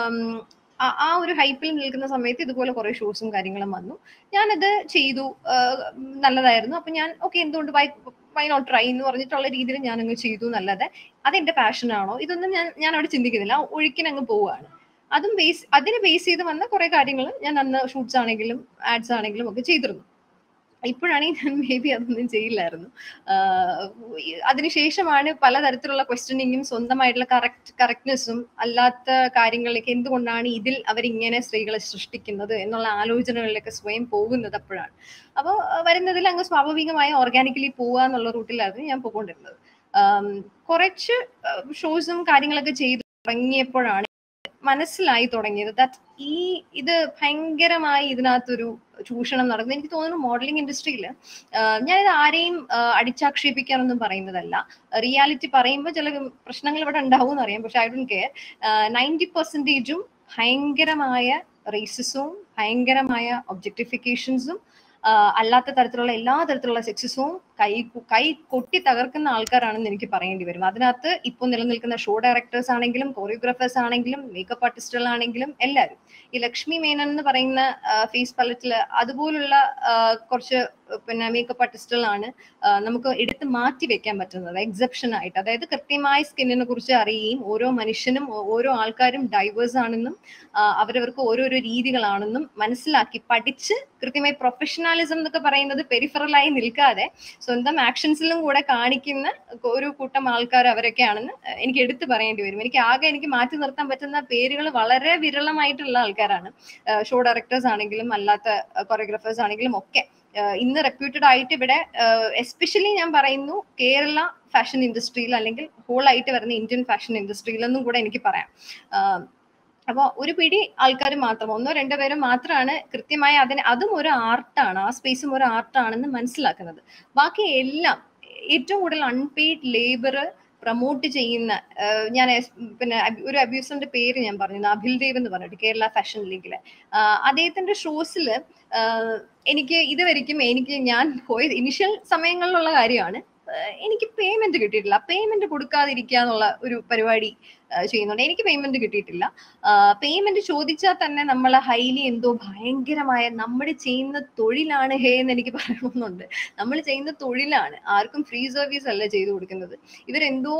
B: ആ ഒരു ഹൈപ്പിൽ നിൽക്കുന്ന സമയത്ത് ഇതുപോലെ കുറെ ഷോസും കാര്യങ്ങളും വന്നു. ഞാനത് ചെയ്തു, നല്ലതായിരുന്നു. അപ്പൊ ഞാൻ ഓക്കെ, എന്തുകൊണ്ട് വൈ നോട്ട് ട്രൈ എന്ന് പറഞ്ഞിട്ടുള്ള രീതിയിൽ ഞാൻ അങ്ങ് ചെയ്തു എന്നല്ലാതെ അതെന്റെ പാഷനാണോ ഇതൊന്നും ഞാൻ അവിടെ ചിന്തിക്കുന്നില്ല. ഒഴുക്കിനങ്ങ് പോവുകയാണ്. അതിന് ബേസ് ചെയ്ത് വന്ന കുറെ കാര്യങ്ങൾ ഞാൻ അന്ന് ഷൂട്ട്സ് ആണെങ്കിലും ആഡ്സ് ആണെങ്കിലും ഒക്കെ ചെയ്തിരുന്നു. ഇപ്പോഴാണെങ്കിൽ ഞാൻ മേ ബി അതൊന്നും ചെയ്യില്ലായിരുന്നു. അതിനുശേഷമാണ് പലതരത്തിലുള്ള ക്വസ്റ്റ്യനിങ്ങും സ്വന്തമായിട്ടുള്ള കറക്റ്റ്നെസ്സും അല്ലാത്ത കാര്യങ്ങളിലേക്ക് എന്തുകൊണ്ടാണ് ഇതിൽ അവരിങ്ങനെ സ്ത്രീകളെ സൃഷ്ടിക്കുന്നത് എന്നുള്ള ആലോചനകളിലേക്ക് സ്വയം പോകുന്നത് അപ്പോഴാണ്. അപ്പോൾ വരുന്നതിൽ അങ്ങ് സ്വാഭാവികമായി ഓർഗാനിക്കലി പോവുക എന്നുള്ള റൂട്ടിലായിരുന്നു ഞാൻ പോയിക്കൊണ്ടിരുന്നത്. കുറച്ച് ഷോസും കാര്യങ്ങളൊക്കെ ചെയ്ത് തുടങ്ങിയപ്പോഴാണ് മനസ്സിലായി തുടങ്ങിയത് ദാറ്റ് ഇത് ഭയങ്കരമായി ഇതിനകത്തൊരു ചൂഷണം നടക്കുന്നത്. എനിക്ക് തോന്നുന്നു മോഡലിംഗ് ഇൻഡസ്ട്രിയിൽ, ഞാനിത് ആരെയും അടിച്ചാക്ഷേപിക്കാനൊന്നും പറയുന്നതല്ല. റിയാലിറ്റി പറയുമ്പോൾ ചില പ്രശ്നങ്ങൾ ഇവിടെ ഉണ്ടാവും എന്നറിയാം, പക്ഷെ ഐ ഡോണ്ട് കെയർ. 90% ഭയങ്കരമായ റേസിസവും ഭയങ്കരമായ ഒബ്ജക്ടിഫിക്കേഷൻസും അല്ലാത്ത തരത്തിലുള്ള എല്ലാ തരത്തിലുള്ള സെക്സിസവും കൈ കൊട്ടി തകർക്കുന്ന ആൾക്കാരാണെന്ന് എനിക്ക് പറയേണ്ടി വരും. അതിനകത്ത് ഇപ്പോൾ നിലനിൽക്കുന്ന ഷോ ഡയറക്ടേഴ്സ് ആണെങ്കിലും കോറിയോഗ്രാഫേഴ്സ് ആണെങ്കിലും മേക്കപ്പ് ആർട്ടിസ്റ്റുകളാണെങ്കിലും എല്ലാവരും. ഈ ലക്ഷ്മി മേനൻ എന്ന് പറയുന്ന ഫേസ് പലറ്റില് അതുപോലുള്ള കുറച്ച് മേക്കപ്പ് ആർട്ടിസ്റ്റുകളാണ് നമുക്ക് എടുത്ത് മാറ്റി വെക്കാൻ പറ്റുന്നത് എക്സെപ്ഷൻ ആയിട്ട്. അതായത് കൃത്യമായ സ്കിന്നിനെ കുറിച്ച് അറിയുകയും ഓരോ മനുഷ്യനും ഓരോ ആൾക്കാരും ഡൈവേഴ്സ് ആണെന്നും അവരവർക്ക് ഓരോരോ രീതികളാണെന്നും മനസ്സിലാക്കി പഠിച്ച് കൃത്യമായി പ്രൊഫഷണലിസം എന്നൊക്കെ പറയുന്നത് പെരിഫറലായി നിൽക്കാതെ സ്വന്തം ആക്ഷൻസിലും കൂടെ കാണിക്കുന്ന ഒരു കൂട്ടം ആൾക്കാർ അവരൊക്കെയാണെന്ന് എനിക്ക് എടുത്തു പറയേണ്ടി വരും. എനിക്ക് മാറ്റി നിർത്താൻ പറ്റുന്ന പേരുകൾ വളരെ വിരളമായിട്ടുള്ള ആൾക്കാരാണ്. ഷോ ഡയറക്ടേഴ്സ് ആണെങ്കിലും അല്ലാത്ത കൊറിയോഗ്രാഫേഴ്സ് ആണെങ്കിലും ഒക്കെ ഇന്ന് റെപ്യൂട്ടഡ് ആയിട്ട് ഇവിടെ എസ്പെഷ്യലി ഞാൻ പറയുന്നു കേരള ഫാഷൻ ഇൻഡസ്ട്രിയിൽ അല്ലെങ്കിൽ ഹോൾ ആയിട്ട് വരുന്ന ഇന്ത്യൻ ഫാഷൻ ഇൻഡസ്ട്രിയിലെന്നും കൂടെ എനിക്ക് പറയാം. അപ്പോൾ ഒരു പിടി ആൾക്കാർ മാത്രം, 1-2 പേര് മാത്രമാണ് കൃത്യമായി അതും ഒരു ആർട്ടാണ്, ആ സ്പേസും ഒരു ആർട്ടാണെന്ന് മനസ്സിലാക്കുന്നത്. ബാക്കി എല്ലാം ഏറ്റവും കൂടുതൽ അൺപെയ്ഡ് ലേബർ പ്രൊമോട്ട് ചെയ്യുന്ന, ഞാൻ പിന്നെ ഒരു അബ്യൂസറിന്റെ പേര് ഞാൻ പറഞ്ഞു, അഭിൽ ദേവ് എന്ന് പറഞ്ഞിട്ട് കേരള ഫാഷൻ ലീഗിലെ അദ്ദേഹത്തിന്റെ ഷോസിൽ എനിക്ക് ഇതുവരെയ്ക്കും ഞാൻ പോയ ഇനിഷ്യൽ സമയങ്ങളിലുള്ള കാര്യമാണ്, എനിക്ക് പേയ്മെന്റ് കിട്ടിയിട്ടില്ല. പേയ്മെന്റ് കൊടുക്കാതിരിക്കുക എന്നുള്ള ഒരു പരിപാടി ചെയ്യുന്നുണ്ട്. എനിക്ക് പേയ്മെന്റ് കിട്ടിയിട്ടില്ല. പേയ്മെന്റ് ചോദിച്ചാൽ തന്നെ നമ്മളെ ഹൈലി എന്തോ ഭയങ്കരമായ നമ്മൾ ചെയ്യുന്ന തൊഴിലാണ് എന്ന് എനിക്ക് പറയണമെന്നുണ്ട്. നമ്മൾ ചെയ്യുന്ന തൊഴിലാണ്, ആർക്കും ഫ്രീ സർവീസ് അല്ല ചെയ്തു കൊടുക്കുന്നത്. ഇവരെന്തോ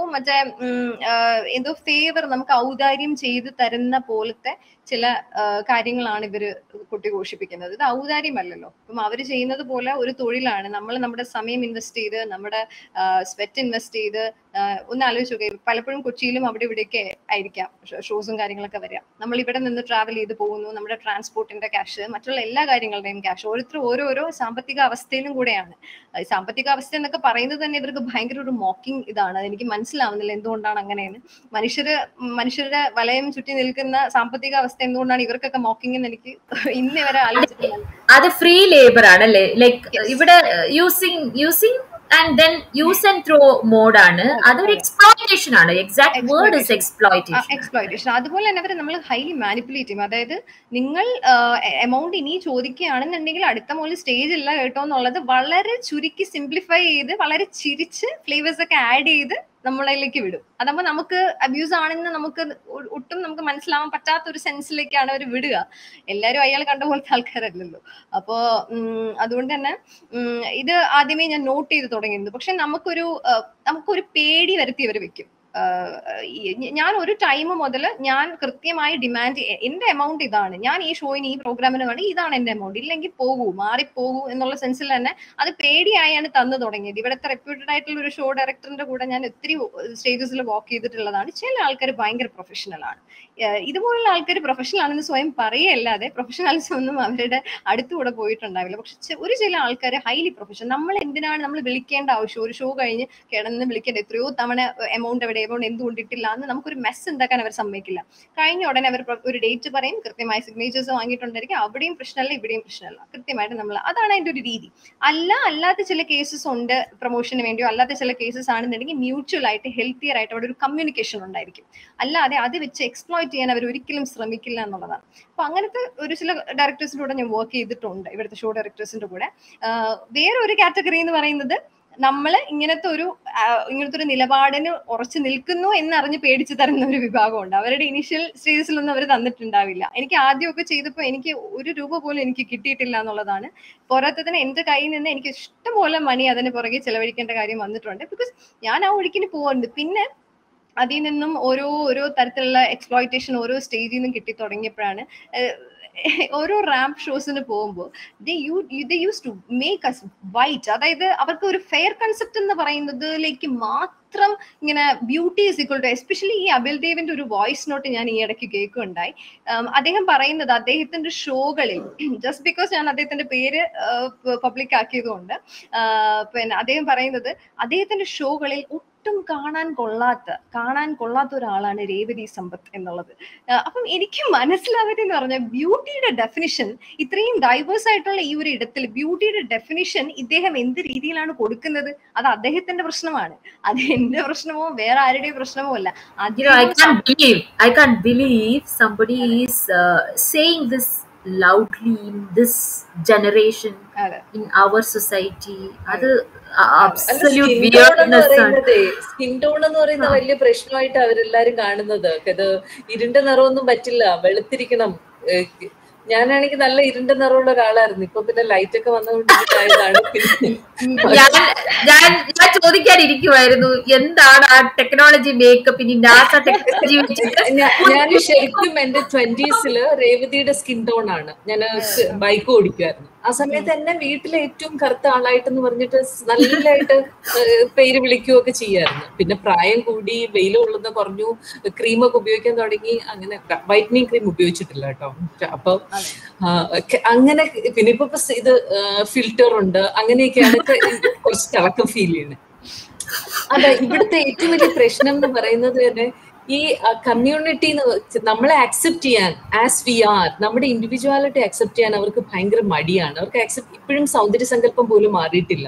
B: എന്തോ ഫേവർ നമുക്ക് ഔദാര്യം ചെയ്ത് തരുന്ന പോലത്തെ ചില കാര്യങ്ങളാണ് ഇവര് കൊട്ടിഘോഷിപ്പിക്കുന്നത്. ഇത് ഔദാര്യമല്ലല്ലോ. അപ്പം അവര് ചെയ്യുന്നത് പോലെ ഒരു തൊഴിലാണ്. നമ്മൾ നമ്മുടെ സമയം ഇൻവെസ്റ്റ് ചെയ്ത്, നമ്മുടെ സ്വെറ്റ് ഇൻവെസ്റ്റ് ചെയ്ത്, ഒന്ന് ആലോചിച്ച് നോക്കുക, പലപ്പോഴും കൊച്ചിയിലും അവിടെ ഇവിടെയൊക്കെ ആയിരിക്കാം ഷോസും കാര്യങ്ങളൊക്കെ വരിക. നമ്മൾ ഇവിടെ നിന്ന് ട്രാവൽ ചെയ്ത് പോകുന്നു, നമ്മുടെ ട്രാൻസ്പോർട്ടിന്റെ ക്യാഷ്, മറ്റുള്ള എല്ലാ കാര്യങ്ങളുടെയും ക്യാഷ്, ഓരോരുത്തരും ഓരോരോ സാമ്പത്തിക അവസ്ഥയിലും കൂടെയാണ്. സാമ്പത്തിക അവസ്ഥ എന്നൊക്കെ പറയുന്നത് തന്നെ ഇവർക്ക് ഭയങ്കര ഒരു മോക്കിംഗ് ഇതാണ്. അതെനിക്ക് മനസ്സിലാവുന്നില്ല എന്തുകൊണ്ടാണ് അങ്ങനെയെന്ന്. മനുഷ്യരുടെ വലയം ചുറ്റി നിൽക്കുന്ന സാമ്പത്തിക അവസ്ഥ എന്തുകൊണ്ടാണ് ഇവർക്കൊക്കെ മോക്കിംഗ് എന്ന് എനിക്ക് ഇന്ന് വരെ ആലോചിച്ചിട്ടില്ല.
A: അത് ഫ്രീ ലേബർ ആണല്ലേ, ലൈക്ക് ഇവിടെ using and then use and throw mode ആണ്. അതൊരു എക്സ്പ്ലോയിറ്റേഷൻ ആണ്. Exact word is exploitation.
B: അതുപോലെ തന്നെ അവര് നമ്മൾ ഹൈലി മാനിപ്പുലേറ്റ് ചെയ്യും. അതായത് നിങ്ങൾ എമൗണ്ട് ഇനി ചോദിക്കുകയാണെന്നുണ്ടെങ്കിൽ അടുത്ത മുതൽ സ്റ്റേജ് ഇല്ല കേട്ടോ എന്നുള്ളത് വളരെ ചുരുക്കി സിംപ്ലിഫൈ ചെയ്ത് വളരെ ചിരിച്ച് ഫ്ലേവേഴ്സ് ഒക്കെ ആഡ് ചെയ്ത് നമ്മളിലേക്ക് വിടും. അതാകുമ്പോൾ നമുക്ക് അബ്യൂസ് ആണെന്ന് നമുക്ക് ഒട്ടും നമുക്ക് മനസ്സിലാവാൻ പറ്റാത്ത ഒരു സെൻസിലേക്കാണ് അവർ വിടുക. എല്ലാവരും അയാൾ കണ്ട പോലത്തെ ആൾക്കാരല്ലല്ലോ. അപ്പോ അതുകൊണ്ട് തന്നെ ഇത് ആദ്യമേ ഞാൻ നോട്ട് ചെയ്ത് തുടങ്ങിയിരുന്നു. പക്ഷെ നമുക്കൊരു പേടി വരുത്തി അവർ വെക്കും. ഞാൻ ഒരു ടൈം മുതൽ ഞാൻ കൃത്യമായി ഡിമാൻഡ്, എന്റെ എമൗണ്ട് ഇതാണ്, ഞാൻ ഈ ഷോയിന് ഈ പ്രോഗ്രാമിന് വേണ്ടി ഇതാണ് എന്റെ എമൗണ്ട്, ഇല്ലെങ്കിൽ മാറിപ്പോകൂ എന്നുള്ള സെൻസിൽ തന്നെ അത് പേടിയായാണ് തന്നു തുടങ്ങിയത്. ഇവിടുത്തെ റെപ്യൂട്ടഡ് ആയിട്ടുള്ള ഒരു ഷോ ഡയറക്ടറിന്റെ കൂടെ ഞാൻ ഒത്തിരി സ്റ്റേജസിൽ വാക്ക് ചെയ്തിട്ടുള്ളതാണ്. ചില ആൾക്കാർ ഭയങ്കര പ്രൊഫഷണൽ ആണ്. ഇതുപോലുള്ള ആൾക്കാർ പ്രൊഫഷണൽ ആണെന്ന് സ്വയം പറയല്ലാതെ പ്രൊഫഷണൽസ് ഒന്നും അവരുടെ അടുത്തുകൂടെ പോയിട്ടുണ്ടാവില്ല. പക്ഷെ ചില ആൾക്കാർ ഹൈലി പ്രൊഫഷണൽ. നമ്മൾ എന്തിനാണ് നമ്മൾ വിളിക്കേണ്ട ആവശ്യം? ഒരു ഷോ കഴിഞ്ഞ് കിടന്ന് വിളിക്കേണ്ട, എത്രയോ തവണ എമൗണ്ട് എന്തുകൊണ്ടിട്ടില്ല എന്ന് നമുക്കൊരു മെസ്സ് ഉണ്ടാക്കാൻ അവർ സമ്മതിക്കില്ല. കഴിഞ്ഞ ഉടനെ അവർ ഒരു ഡേറ്റ് പറയും, കൃത്യമായി സിഗ്നേച്ചേഴ്സ് വാങ്ങിയിട്ടുണ്ടായിരിക്കും. അവിടെയും പ്രശ്നമല്ല, ഇവിടെയും പ്രശ്നമല്ല. കൃത്യമായിട്ട് അതാണ് അതിന്റെ ഒരു രീതി. അല്ലാത്ത ചില കേസസ് ഉണ്ട് പ്രൊമോഷന് വേണ്ടിയോ, അല്ലാത്ത ചില കേസസ് ആണെന്നുണ്ടെങ്കിൽ മ്യൂച്വൽ ആയിട്ട് ഹെൽത്തിയർ ആയിട്ട് അവിടെ ഒരു കമ്മ്യൂണിക്കേഷൻ ഉണ്ടായിരിക്കും. അല്ലാതെ അത് വെച്ച് എക്സ്പ്ലോയിറ്റ് ചെയ്യാൻ അവർ ഒരിക്കലും ശ്രമിക്കില്ല എന്നുള്ളതാണ്. അപ്പൊ അങ്ങനത്തെ ചില ഡയറക്ടേഴ്സിന്റെ കൂടെ ഞാൻ വർക്ക് ചെയ്തിട്ടുണ്ട്, ഇവിടുത്തെ ഷോ ഡയറക്ടേഴ്സിന്റെ കൂടെ. വേറെ ഒരു കാറ്റഗറി എന്ന് പറയുന്നത് നമ്മൾ ഇങ്ങനത്തെ ഒരു നിലപാടിന് ഉറച്ചു നിൽക്കുന്നു എന്നറിഞ്ഞ് പേടിച്ചു തരുന്ന ഒരു വിഭാഗമുണ്ട്. അവരുടെ ഇനിഷ്യൽ സ്റ്റേജസിലൊന്നും അവർ തന്നിട്ടുണ്ടാവില്ല. എനിക്ക് ആദ്യമൊക്കെ ചെയ്തപ്പോൾ എനിക്ക് ₹1 പോലും എനിക്ക് കിട്ടിയിട്ടില്ല എന്നുള്ളതാണ്. പോരാത്തതിന് എന്റെ കയ്യിൽ നിന്ന് എനിക്ക് ഇഷ്ടംപോലെ മണി അതിന് പുറകെ ചെലവഴിക്കേണ്ട കാര്യം വന്നിട്ടുണ്ട്. ബിക്കോസ് ഞാൻ ആ ഒഴുക്കിന് പോകുന്നുണ്ട്. പിന്നെ അതിൽ നിന്നും ഓരോ തരത്തിലുള്ള എക്സ്പ്ലോയിറ്റേഷൻ ഓരോ സ്റ്റേജിൽ നിന്നും കിട്ടി തുടങ്ങിയപ്പോഴാണ് ഓരോ റാമ്പ് ഷോസിന് പോകുമ്പോൾ they used to make us white. അതായത് അവർക്ക് ഒരു ഫെയർ കൺസെപ്റ്റ് എന്ന് പറയുന്നതിലേക്ക് മാത്രം ഇങ്ങനെ beauty is equal to, especially ഈ അബിൽ ദേവിന്റെ ഒരു വോയിസ് നോട്ട് ഞാൻ ഈ ഇടയ്ക്ക് കേൾക്കുകയുണ്ടായി. അദ്ദേഹം പറയുന്നത് അദ്ദേഹത്തിന്റെ ഷോകളിൽ, ജസ്റ്റ് ബിക്കോസ് ഞാൻ അദ്ദേഹത്തിന്റെ പേര് പബ്ലിക് ആക്കിയതുകൊണ്ട്, പിന്നെ അദ്ദേഹം പറയുന്നത് അദ്ദേഹത്തിന്റെ ഷോകളിൽ ഒട്ടും കാണാൻ കൊള്ളാത്ത ഒരാളാണ് രേവതി സമ്പത്ത് എന്നുള്ളത്. അപ്പം എനിക്ക് മനസ്സിലാവതെന്ന് പറഞ്ഞാൽ ബ്യൂട്ടിയുടെ ഡെഫിനിഷൻ ഇത്രയും ഡൈവേഴ്സ് ആയിട്ടുള്ള ഈ ഒരു ഇടത്തിൽ ബ്യൂട്ടിയുടെ ഡെഫിനിഷൻ ഇദ്ദേഹം എന്ത് രീതിയിലാണ് കൊടുക്കുന്നത്, അത് അദ്ദേഹത്തിന്റെ പ്രശ്നമാണ്. അത് എന്റെ പ്രശ്നമോ വേറെ ആരുടെയും പ്രശ്നമോ അല്ല.
A: I can't believe somebody is saying this loudly in this generation, in our society. അത് absolute weirdness ആണ്.
C: സ്കിൻ ടോൺ എന്ന് പറയുന്ന വലിയ പ്രശ്നമായിട്ട് അവരെല്ലാരും കാണുന്നത്. ഇത് ഇരുണ്ട നിറമൊന്നും പറ്റില്ല, വെളുത്തിരിക്കണം. ഞാനാണെങ്കിൽ നല്ല ഇരുണ്ട നിറമുള്ള ഒരാളായിരുന്നു. ഇപ്പൊ പിന്നെ ലൈറ്റ് ഒക്കെ വന്നുകൊണ്ടിരിക്കുന്നതാണ്.
A: ഞാൻ ചോദിക്കാനിരിക്കുമായിരുന്നു, എന്താണ് ആ ടെക്നോളജി മേക്കപ്പ് നാസ ടെക്നോളജി?
C: ഞാൻ ശരിക്കും എന്റെ 20s രേവതിയുടെ സ്കിൻ ടോൺ ആണ്. ഞാൻ ബൈക്ക് ഓടിക്കുമായിരുന്നു. ആ സമയത്ത് എന്നെ വീട്ടിലെ ഏറ്റവും കറുത്ത ആളായിട്ടെന്ന് പറഞ്ഞിട്ട് നല്ലതായിട്ട് പേര് വിളിക്കുകയൊക്കെ ചെയ്യായിരുന്നു. പിന്നെ പ്രായം കൂടി, വെയിൽ കൊള്ളുന്ന കുറഞ്ഞു, ക്രീമൊക്കെ ഉപയോഗിക്കാൻ തുടങ്ങി. അങ്ങനെ വൈറ്റനിങ് ക്രീം ഉപയോഗിച്ചിട്ടില്ല കേട്ടോ. അപ്പൊ അങ്ങനെ പിന്നെ ഇപ്പൊ ഇത് ഫിൽറ്റർ ഉണ്ട്, അങ്ങനെയൊക്കെയാണ് കുറച്ച് തിളക്കം ഫീൽ ചെയ്യുന്നത്. അതെ, ഇവിടുത്തെ ഏറ്റവും വലിയ പ്രശ്നം എന്ന് പറയുന്നത് തന്നെ ഈ കമ്മ്യൂണിറ്റി നമ്മളെ അക്സെപ്റ്റ് ചെയ്യാൻ ആസ് വി ആർ, നമ്മുടെ ഇൻഡിവിജ്വാലിറ്റി അക്സെപ്റ്റ് ചെയ്യാൻ അവർക്ക് ഭയങ്കര മടിയാണ്. അവർക്ക് ഇപ്പോഴും സൗന്ദര്യ സങ്കല്പം പോലും മാറിയിട്ടില്ല.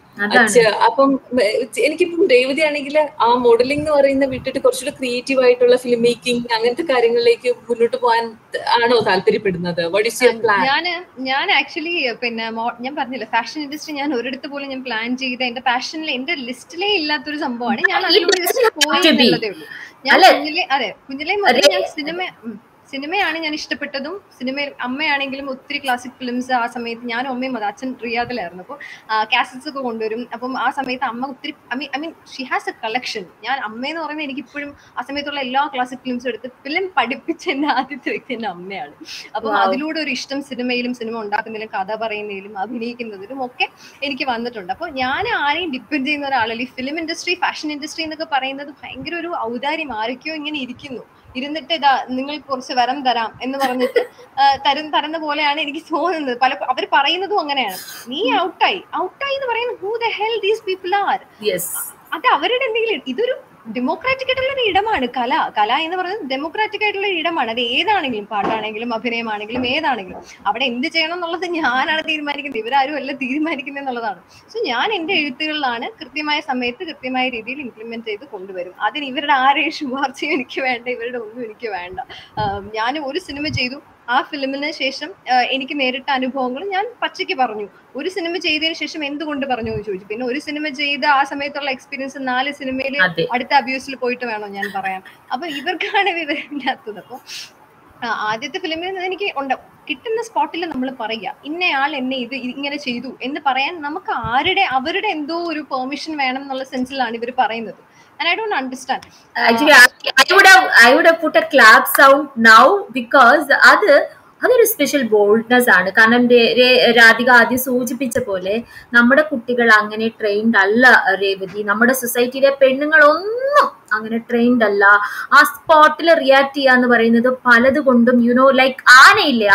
C: അപ്പം എനിക്കിപ്പം രേവതി ആണെങ്കിൽ ആ മോഡലിംഗ് എന്ന് പറയുന്ന വിട്ടിട്ട് കുറച്ചുകൂടെ ക്രിയേറ്റീവ് ആയിട്ടുള്ള ഫിലിം മേക്കിംഗ് അങ്ങനത്തെ കാര്യങ്ങളിലേക്ക് മുന്നോട്ട് പോകാൻ ആണോ താല്പര്യപ്പെടുന്നത്? What is your plan?
B: ഞാൻ ആക്ച്വലി പിന്നെ ഞാൻ പറഞ്ഞില്ല, ഫാഷൻ ഇൻഡസ്ട്രി ഞാൻ ഒരിടത്ത് പോലും ഞാൻ പ്ലാൻ ചെയ്ത എന്റെ പാഷനിൽ എന്റെ ലിസ്റ്റിലേ ഇല്ലാത്തൊരു സംഭവമാണ്. ഞാൻ അതിലൂടെ പോയി എന്നുള്ളതേ ഉള്ളൂ. ഞാൻ കുഞ്ഞിലേ മുതൽ ഞാൻ സിനിമയാണ് ഞാൻ ഇഷ്ടപ്പെട്ടതും. സിനിമയിൽ അമ്മയാണെങ്കിലും ഒത്തിരി ക്ലാസിക് ഫിലിംസ് ആ സമയത്ത്, ഞാനും അമ്മയും അത്, അച്ഛൻ റിയാദിലായിരുന്നു, അപ്പോൾ കാസറ്റ്സ് ഒക്കെ കൊണ്ടുവരും. അപ്പം ആ സമയത്ത് അമ്മ ഒത്തിരി I mean she has a collection. ഞാൻ അമ്മയെന്ന് പറയുന്നത് എനിക്കിപ്പോഴും ആ സമയത്തുള്ള എല്ലാ ക്ലാസിക് ഫിലിംസും എടുത്ത് ഫിലിം പഠിപ്പിച്ച എന്റെ ആദ്യത്തെ വ്യക്തി എന്റെ അമ്മയാണ്. അപ്പം അതിലൂടെ ഒരു ഇഷ്ടം സിനിമയിലും, സിനിമ ഉണ്ടാക്കുന്നതിലും, കഥ പറയുന്നതിലും, അഭിനയിക്കുന്നതിലും ഒക്കെ എനിക്ക് വന്നിട്ടുണ്ട്. അപ്പോൾ ഞാൻ ആരെയും ഡിപ്പെൻഡ് ചെയ്യുന്ന ഒരാളല്ല. ഈ ഫിലിം ഇൻഡസ്ട്രി, ഫാഷൻ ഇൻഡസ്ട്രി എന്നൊക്കെ പറയുന്നത് ഭയങ്കര ഒരു ഔദാര്യം. ആരൊക്കെയോ ഇങ്ങനെ ഇരുന്നിട്ട് ഇതാ നിങ്ങൾക്ക് കുറച്ച് വരം തരാം എന്ന് പറഞ്ഞിട്ട് തരുന്ന പോലെയാണ് എനിക്ക് തോന്നുന്നത്. അവർ പറയുന്നതും അങ്ങനെയാണ്. നീ ഔട്ടായി എന്ന് പറയുന്നത് who the hell these people are? അത് അവരുടെ എന്തെങ്കിലും, ഇതൊരു ഡെമോക്രാറ്റിക് ആയിട്ടുള്ള ഒരു ഇടമാണ്. കല എന്ന് പറയുന്നത് ഡെമോക്രാറ്റിക് ആയിട്ടുള്ള ഒരു ഇടമാണ്. അത് ഏതാണെങ്കിലും, പാട്ടാണെങ്കിലും അഭിനയമാണെങ്കിലും ഏതാണെങ്കിലും അവിടെ എന്ത് ചെയ്യണം എന്നുള്ളത് ഞാനാണ് തീരുമാനിക്കുന്നത്, ഇവരാരും അല്ല തീരുമാനിക്കുന്നത് എന്നുള്ളതാണ്. സോ ഞാൻ എന്റെ എഴുത്തുകളിലാണ് കൃത്യമായ സമയത്ത് കൃത്യമായ രീതിയിൽ ഇംപ്ലിമെന്റ് ചെയ്ത് കൊണ്ടുവരും. അതിന് ഇവരുടെ ആരെയും ശുപാർശയും എനിക്ക് വേണ്ട, ഇവരുടെ ഒന്നും എനിക്ക് വേണ്ട. ഞാൻ ഒരു സിനിമ ചെയ്തു, ആ ഫിലിമിന് ശേഷം എനിക്ക് നേരിട്ട അനുഭവങ്ങൾ ഞാൻ പച്ചയ്ക്ക് പറഞ്ഞു. ഒരു സിനിമ ചെയ്തതിന് ശേഷം എന്തുകൊണ്ട് പറഞ്ഞു എന്ന് ചോദിച്ചു. പിന്നെ ഒരു സിനിമ ചെയ്ത ആ സമയത്തുള്ള എക്സ്പീരിയൻസ് 4 സിനിമയിൽ അടുത്ത അബ്യൂസിൽ പോയിട്ട് വേണോ ഞാൻ പറയാൻ? അപ്പൊ ഇവർക്കാണ് വിവരമില്ലാത്തത്. അപ്പൊ ആദ്യത്തെ ഫിലിമിൽ എനിക്ക് കിട്ടുന്ന സ്പോട്ടിൽ നമ്മൾ പറയുക, ഇന്നയാൾ എന്നെ ഇത് ഇങ്ങനെ ചെയ്തു എന്ന് പറയാൻ നമുക്ക് അവരുടെ എന്തോ ഒരു പെർമിഷൻ വേണം എന്നുള്ള സെൻസിലാണ് ഇവർ പറയുന്നത്. And I don't understand.
A: Actually, I would have put a clap sound now because അതൊരു സ്പെഷ്യൽ ബോൾഡ്നെസ് ആണ്. കാരണം രാധിക ആദ്യം സൂചിപ്പിച്ച പോലെ നമ്മുടെ കുട്ടികൾ അങ്ങനെ ട്രെയിൻഡ് അല്ല രേവതി. നമ്മുടെ സൊസൈറ്റിയിലെ പെണ്ണുങ്ങളൊന്നും അങ്ങനെ ട്രെയിൻഡ് അല്ല. ആ സ്പോട്ടിൽ റിയാക്ട് ചെയ്യാന്ന് പറയുന്നത് പലതുകൊണ്ടും ലൈക്ക് ആനയില്ലേ,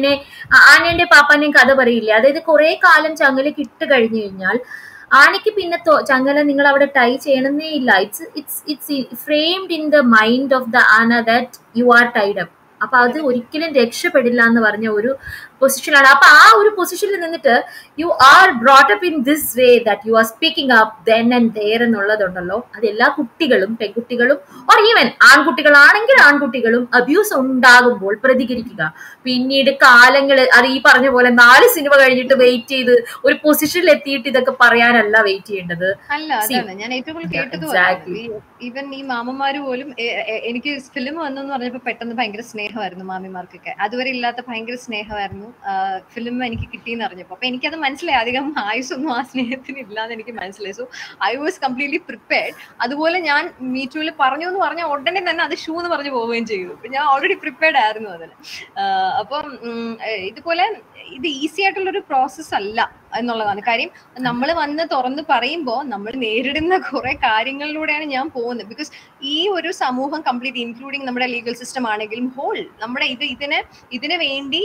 A: ആനേന്റെ പാപ്പാന്റെയും കഥ പറയില്ലേ, അതായത് കുറെ കാലം ചങ്ങലക്ക് ഇട്ട് കഴിഞ്ഞു കഴിഞ്ഞാൽ ആനയ്ക്ക് പിന്നെ ചങ്ങല നിങ്ങൾ അവിടെ ടൈ ചെയ്യണമെന്നേ ഇല്ല. It's framed in the mind of the ആന that you are tied up. അപ്പൊ അത് ഒരിക്കലും രക്ഷപ്പെടില്ല എന്ന് പറഞ്ഞ ഒരു പൊസിഷനാണ്. അപ്പൊ ആ ഒരു പൊസിഷനിൽ നിന്നിട്ട് you are brought up in this way that you are speaking up then and there എന്നുള്ളതുണ്ടല്ലോ, അത് എല്ലാ കുട്ടികളും, പെൺകുട്ടികളും ഓർ ഈവൻ ആൺകുട്ടികളാണെങ്കിൽ ആൺകുട്ടികളും അബ്യൂസ് ഉണ്ടാകുമ്പോൾ പ്രതികരിക്കുക. പിന്നീട് കാലങ്ങൾ അത് ഈ പറഞ്ഞ പോലെ 4 സിനിമ കഴിഞ്ഞിട്ട് വെയിറ്റ് ചെയ്ത് ഒരു പൊസിഷനിൽ എത്തിയിട്ട് ഇതൊക്കെ പറയാനല്ല വെയിറ്റ് ചെയ്യേണ്ടത്.
B: ഞാൻ ഏറ്റവും കൂടുതൽ കേട്ടത് ഈവൻ ഈ മാമന്മാര് പോലും എനിക്ക് ഫിലിം വന്നെന്ന് പറഞ്ഞപ്പോ പെട്ടെന്ന് ഭയങ്കര സ്നേഹമായിരുന്നു മാമിമാർക്കൊക്കെ. അതുവരെ ഇല്ലാത്ത ഭയങ്കര സ്നേഹമായിരുന്നു ഫിലിം എനിക്ക് കിട്ടിയെന്ന് അറിഞ്ഞപ്പോ. അപ്പൊ എനിക്കത് മനസ്സിലായി, അധികം ആയുസൊന്നും ആ സ്നേഹത്തിന് ഇല്ലാന്ന് എനിക്ക് മനസ്സിലായി. So I was completely prepared. അതുപോലെ ഞാൻ മീറ്റൂല് പറഞ്ഞു എന്ന് പറഞ്ഞാൽ ഉടനെ തന്നെ അത് ഷൂ എന്ന് പറഞ്ഞു പോവുകയും ചെയ്തു. ഞാൻ ഓൾറെഡി പ്രിപ്പയർഡ് ആയിരുന്നു അതിന്. അപ്പം ഇതുപോലെ ഇത് ഈസി ആയിട്ടുള്ളൊരു പ്രോസസ് അല്ല എന്നുള്ളതാണ് കാര്യം. നമ്മൾ വന്ന് തുറന്ന് പറയുമ്പോൾ നമ്മൾ നേരിടുന്ന കുറെ കാര്യങ്ങളിലൂടെയാണ് ഞാൻ പോകുന്നത്. ബിക്കോസ് ഈ ഒരു സമൂഹം കംപ്ലീറ്റ് ഇൻക്ലൂഡിങ് നമ്മുടെ ലീഗൽ സിസ്റ്റം ആണെങ്കിലും ഹോൾ നമ്മുടെ ഇതിന് വേണ്ടി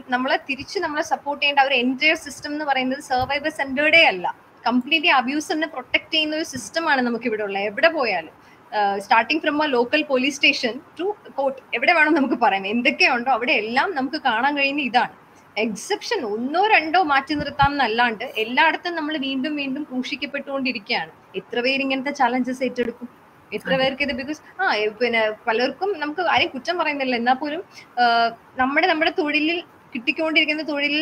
B: നമ്മളെ സപ്പോർട്ട് ചെയ്യേണ്ട ഒരു എൻറ്റയർ സിസ്റ്റം എന്ന് പറയുന്നത് സർവൈവർ സെന്റേർഡേ അല്ല. കംപ്ലീറ്റ്ലി അബ്യൂസിനെ പ്രൊട്ടക്ട് ചെയ്യുന്ന ഒരു സിസ്റ്റമാണ് നമുക്ക് ഇവിടെ ഉള്ളത്. എവിടെ പോയാലും starting from a local police station to court, എവിടെ വേണം നമുക്ക് പറയാം, എന്തൊക്കെയുണ്ടോ അവിടെ എല്ലാം നമുക്ക് കാണാൻ കഴിയുന്ന ഇതാണ്. എക്സെപ്ഷൻ 1 or 2 മാറ്റി നിർത്താം എന്നല്ലാണ്ട് എല്ലായിടത്തും നമ്മൾ വീണ്ടും വീണ്ടും ക്രൂശിക്കപ്പെട്ടുകൊണ്ടിരിക്കുകയാണ്. എത്ര പേര് ഇങ്ങനത്തെ ചാലഞ്ചസ് ഏറ്റെടുക്കും? എത്ര പേർക്ക് ഇത്? ബിക്കോസ് പിന്നെ പലർക്കും നമുക്ക് ആരെയും കുറ്റം പറയുന്നില്ല, എന്നാൽ പോലും നമ്മുടെ തൊഴിലിൽ കിട്ടിക്കൊണ്ടിരിക്കുന്ന തൊഴിലിൽ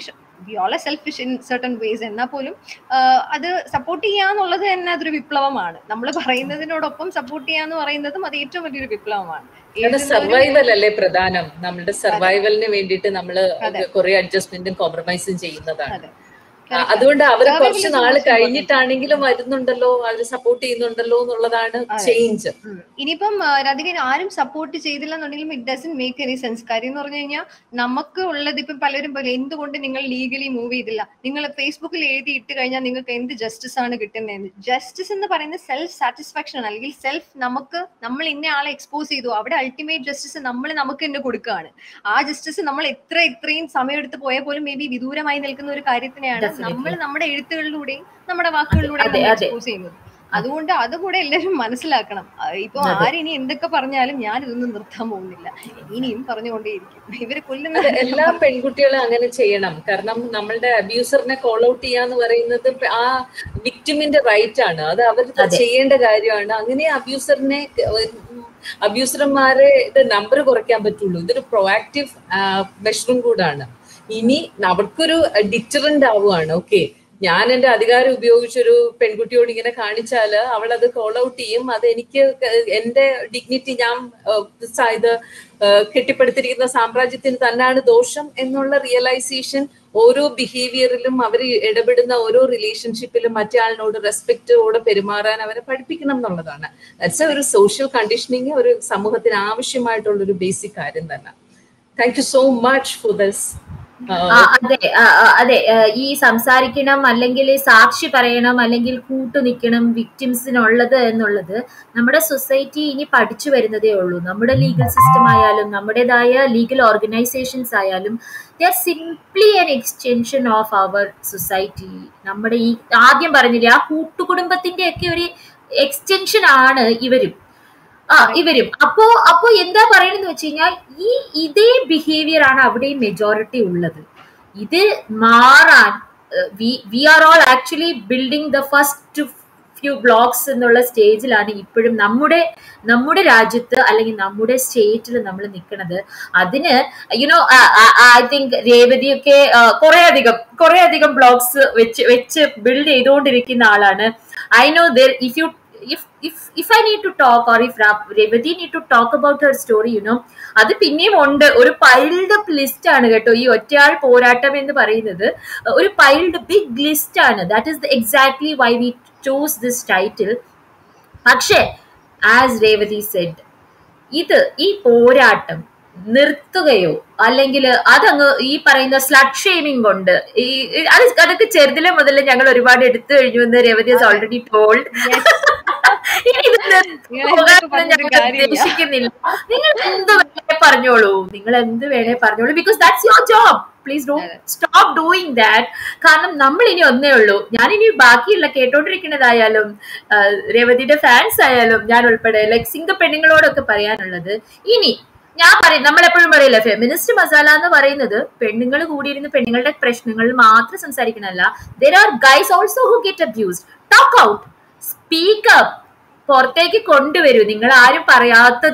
B: we all are selfish in certain ways. എന്നാൽ പോലും അത് സപ്പോർട്ട് ചെയ്യാന്നുള്ളത് തന്നെ അതൊരു വിപ്ലവമാണ്. നമ്മൾ പറയുന്നതിനോടൊപ്പം സപ്പോർട്ട് ചെയ്യാന്ന് പറയുന്നതും അത് ഏറ്റവും വലിയൊരു വിപ്ലവമാണ്.
C: സർവൈവൽ അല്ലേ പ്രധാനം. നമ്മുടെ സർവൈവലിന് വേണ്ടിയിട്ട് നമ്മൾ കുറെ അഡ്ജസ്റ്റ്മെന്റും കോംപ്രമൈസും ചെയ്യുന്നതാണ്. അതുകൊണ്ട് അവർ കുറച്ച് നാള് കഴിഞ്ഞിട്ടാണെങ്കിലും വരുന്നുണ്ടല്ലോ, അവർ സപ്പോർട്ട് ചെയ്യുന്നുണ്ടല്ലോ എന്നുള്ളതാണ് ചേഞ്ച്.
B: ഇനിയിപ്പം രാധിക ആരും സപ്പോർട്ട് ചെയ്തില്ല എന്നുണ്ടെങ്കിലും it doesn't make any sense. കാര്യം എന്ന് പറഞ്ഞു കഴിഞ്ഞാൽ നമുക്ക് ഉള്ളത് ഇപ്പം പലരും പോലെ എന്തുകൊണ്ട് നിങ്ങൾ ലീഗലി മൂവ് ചെയ്തില്ല, നിങ്ങൾ ഫേസ്ബുക്കിൽ എഴുതി ഇട്ട് കഴിഞ്ഞാൽ നിങ്ങൾക്ക് എന്ത് ജസ്റ്റിസ് ആണ് കിട്ടുന്നതെന്ന്. ജസ്റ്റിസ് എന്ന് പറയുന്നത് സെൽഫ് സാറ്റിസ്ഫാക്ഷൻ അല്ലെങ്കിൽ നമ്മൾ ഇന്ന ആളെ എക്സ്പോസ് ചെയ്തു, അവിടെ അൾട്ടിമേറ്റ് ജസ്റ്റിസ് നമുക്ക് തന്നെ കൊടുക്കുകയാണ്. ആ ജസ്റ്റിസ് നമ്മൾ ഇത്രയും സമയമെടുത്ത് പോയാൽ പോലും മേ ബി വിദൂരമായി നിൽക്കുന്ന ഒരു കാര്യത്തിനെയാണ് നമ്മൾ നമ്മുടെ എഴുത്തുകളിലൂടെയും നമ്മുടെ വാക്കുകളിലൂടെയും എക്സ്പോസ് ചെയ്യുന്നത്. അതുകൊണ്ട് അതുകൂടെ എല്ലാവരും മനസ്സിലാക്കണം. ഇപ്പൊ ആരിനി എന്തൊക്കെ പറഞ്ഞാലും ഞാൻ ഇതൊന്നും നിർത്താൻ പോകുന്നില്ല, ഇനിയും പറഞ്ഞുകൊണ്ടേയിരിക്കും. ഇവരെ കൊല്ലുന്നത്
C: എല്ലാ പെൺകുട്ടികളും അങ്ങനെ ചെയ്യണം. കാരണം നമ്മളുടെ അബ്യൂസറിനെ കോൾ ഔട്ട് ചെയ്യാന്ന് പറയുന്നത് ആ വിക്ടിമിന്റെ റൈറ്റ് ആണ്, അത് അവർ ചെയ്യേണ്ട കാര്യമാണ്. അങ്ങനെ അബ്യൂസർമാരെ നമ്പർ കുറയ്ക്കാൻ പറ്റുള്ളൂ. ഇതൊരു പ്രൊആക്റ്റീവ് മെഷറും കൂടാണ്. ഇനി അവർക്കൊരു ഡിറ്ററന്റ് ആവുകയാണ്. ഓക്കെ, ഞാൻ എന്റെ അധികാരം ഉപയോഗിച്ചൊരു പെൺകുട്ടിയോട് ഇങ്ങനെ കാണിച്ചാല് അവൾ അത് കോൾ ഔട്ട് ചെയ്യും, അത് എനിക്ക് എന്റെ ഡിഗ്നിറ്റി, ഞാൻ ഇത് കെട്ടിപ്പടുത്തിരിക്കുന്ന സാമ്രാജ്യത്തിന് തന്നെയാണ് ദോഷം എന്നുള്ള റിയലൈസേഷൻ ഓരോ ബിഹേവിയറിലും അവർ ഇടപെടുന്ന ഓരോ റിലേഷൻഷിപ്പിലും മറ്റേ ആളിനോട് റെസ്പെക്റ്റോടെ പെരുമാറാൻ അവരെ പഠിപ്പിക്കണം എന്നുള്ളതാണ്. ദാറ്റ്സ് ഒരു സോഷ്യൽ കണ്ടീഷനിങ്, ഒരു സമൂഹത്തിന് ആവശ്യമായിട്ടുള്ളൊരു ബേസിക് കാര്യം തന്നെ. Thank you so much for this.
A: അതെ, ഈ സംസാരിക്കണം അല്ലെങ്കിൽ സാക്ഷി പറയണം അല്ലെങ്കിൽ കൂട്ടു നിൽക്കണം വിക്ടിംസിനുള്ളത് എന്നുള്ളത് നമ്മുടെ സൊസൈറ്റി ഇനി പഠിച്ചു വരുന്നതേ ഉള്ളൂ. നമ്മുടെ ലീഗൽ സിസ്റ്റം ആയാലും നമ്മുടേതായ ലീഗൽ ഓർഗനൈസേഷൻസ് ആയാലും they are simply an extension of our society. നമ്മുടെ ഈ ആദ്യം പറഞ്ഞില്ലേ, ആ കൂട്ടുകുടുംബത്തിന്റെ ഒക്കെ ഒരു എക്സ്റ്റെൻഷൻ ആണ് ഇവരും. അപ്പോ എന്താ പറയണെന്ന് വെച്ച് കഴിഞ്ഞാൽ ഇതേ ബിഹേവിയർ ആണ് അവിടെയും മെജോറിറ്റി ഉള്ളത്. ഇത് മാറാൻ we are all actually building the first few blocks എന്നുള്ള സ്റ്റേജിലാണ് ഇപ്പോഴും നമ്മുടെ രാജ്യത്ത് അല്ലെങ്കിൽ നമ്മുടെ സ്റ്റേറ്റിൽ നമ്മൾ നിൽക്കുന്നത്. അതിന് ഐ തിങ്ക് രേവതിയൊക്കെ കുറെ അധികം ബ്ലോക്സ് വെച്ച് ബിൽഡ് ചെയ്തുകൊണ്ടിരിക്കുന്ന ആളാണ്. I know there if I need to talk or if Revati need to talk about her story, അത് പിന്നെയും ഉണ്ട്. ഒരു പൈൽഡ് അപ്പ് ലിസ്റ്റ് ആണ് കേട്ടോ ഈ ഒറ്റയാൾ പോരാട്ടം എന്ന് പറയുന്നത്. ഒരു പൈൽഡ് ബിഗ് ലിസ്റ്റ് ആണ്. That is exactly why we chose this title. പക്ഷേ ആസ് രേവതി സെഡ്, ഈ പോരാട്ടം നിർത്തുകയോ അല്ലെങ്കിൽ അതങ്ങ് ഈ പറയുന്ന സ്ലട്ട് ഷെയ്മിങ് കൊണ്ട് അതൊക്കെ ചെറുതിലെ മുതൽ ഞങ്ങൾ ഒരുപാട് എടുത്തു കഴിഞ്ഞു എന്ന് രേവതി ഹാസ് ഓൾറെഡി ടോൾഡ്. ഉദ്ദേശിക്കുന്നില്ല. നിങ്ങൾ എന്ത് വേണേ പറഞ്ഞോളൂ, because that's your job. Please don't stop doing that. കാരണം നമ്മൾ ഇനി ഒന്നേ ഉള്ളൂ. ഞാനിനി ബാക്കിയുള്ള കേട്ടോണ്ടിരിക്കുന്നതായാലും രേവതിയുടെ ഫാൻസ് ആയാലും ഞാൻ ഉൾപ്പെടെ സിംഗ പെണ്ണുങ്ങളോടൊക്കെ പറയാനുള്ളത്, ഇനി നമ്മളെപ്പോഴും പറയില്ല ഫെമിനിസ്റ്റ് മസാല എന്ന് പറയുന്നത് പെണ്ണുങ്ങൾ കൂടിയിരുന്ന് പെണ്ണുങ്ങളുടെ പ്രശ്നങ്ങൾ മാത്രം സംസാരിക്കണമല്ല. there are guys also who get abused. talk out, speak up, പുറത്തേക്ക് കൊണ്ടുവരൂ. നിങ്ങൾ ആരും പറയാത്തത്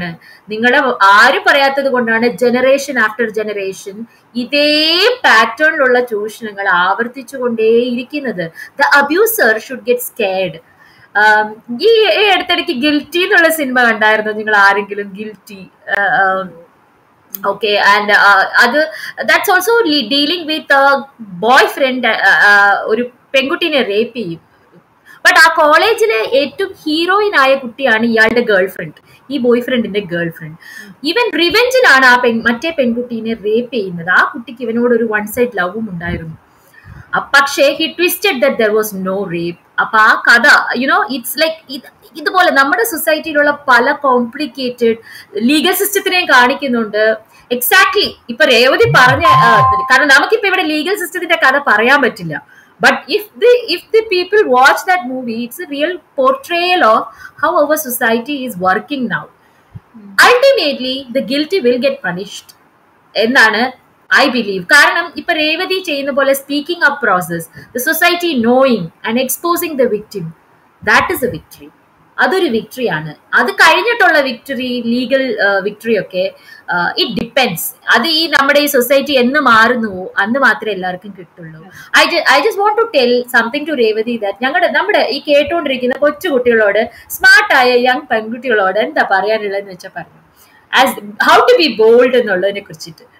A: കൊണ്ടാണ് ജനറേഷൻ ആഫ്റ്റർ ജനറേഷൻ ഇതേ പാറ്റേണിലുള്ള ചൂഷണങ്ങൾ ആവർത്തിച്ചുകൊണ്ടേയിരിക്കുന്നത്. The abuser should get scared. ഈ അടുത്തിടയ്ക്ക് ഗിൽറ്റി എന്നുള്ള സിനിമ കണ്ടായിരുന്നു നിങ്ങൾ ആരെങ്കിലും? ഗിൽറ്റി. ഓക്കെ, ആൻഡ് അത് that's also dealing with boyfriend. ഒരു പെൺകുട്ടീനെ റേപ്പ് ചെയ്യും. ബട്ട് ആ കോളേജിലെ ഏറ്റവും ഹീറോയിൻ ആയ കുട്ടിയാണ് ഇയാളുടെ ഗേൾ ഫ്രണ്ട്, ഈ ബോയ് ഫ്രണ്ടിന്റെ ഗേൾ ഫ്രണ്ട്. ഈവൻ റിവെഞ്ചിനാണ് ആ മറ്റേ പെൺകുട്ടീനെ റേപ്പ് ചെയ്യുന്നത്. ആ കുട്ടിക്ക് ഇവനോട് ഒരു വൺ സൈഡ് ലവും ഉണ്ടായിരുന്നു. പക്ഷേ he twisted that there was no rape. അപ്പൊ ആ കഥ ഇറ്റ്സ് ലൈക്ക് ഇതുപോലെ നമ്മുടെ സൊസൈറ്റിയിലുള്ള പല കോംപ്ലിക്കേറ്റഡ് ലീഗൽ സിസ്റ്റത്തിനെയും കാണിക്കുന്നുണ്ട്. എക്സാക്ട്ലി ഇപ്പൊ രേവതി പറഞ്ഞ, കാരണം നമുക്കിപ്പോ ഇവിടെ ലീഗൽ സിസ്റ്റത്തിന്റെ കഥ പറയാൻ പറ്റില്ല. But if the people watch that movie, it's a real portrayal of how our society is working now. Ultimately, the guilty will get punished. എന്നാണ് I believe. കാരണം ഇപ്പൊ രേവതി ചെയ്യുന്ന പോലെ speaking up process, the society knowing and exposing the victim, that is a victory. അതൊരു വിക്ടറിയാണ്. അത് കഴിഞ്ഞിട്ടുള്ള victory, legal victory ഒക്കെ ഇറ്റ് ഡിപ്പെൻഡ്സ്. അത് ഈ നമ്മുടെ ഈ സൊസൈറ്റി എന്ന് മാറുന്നുവോ അന്ന് മാത്രമേ എല്ലാവർക്കും കിട്ടുള്ളൂ. I just want to tell something to Revathi that നമ്മുടെ ഈ കേട്ടുകൊണ്ടിരിക്കുന്ന കൊച്ചുകുട്ടികളോട്, സ്മാർട്ടായ യങ് പെൺകുട്ടികളോട് എന്താ പറയാനുള്ളതെന്ന് വെച്ചാൽ പറഞ്ഞു, as how to be bold എന്നുള്ളതിനെ കുറിച്ചിട്ട്.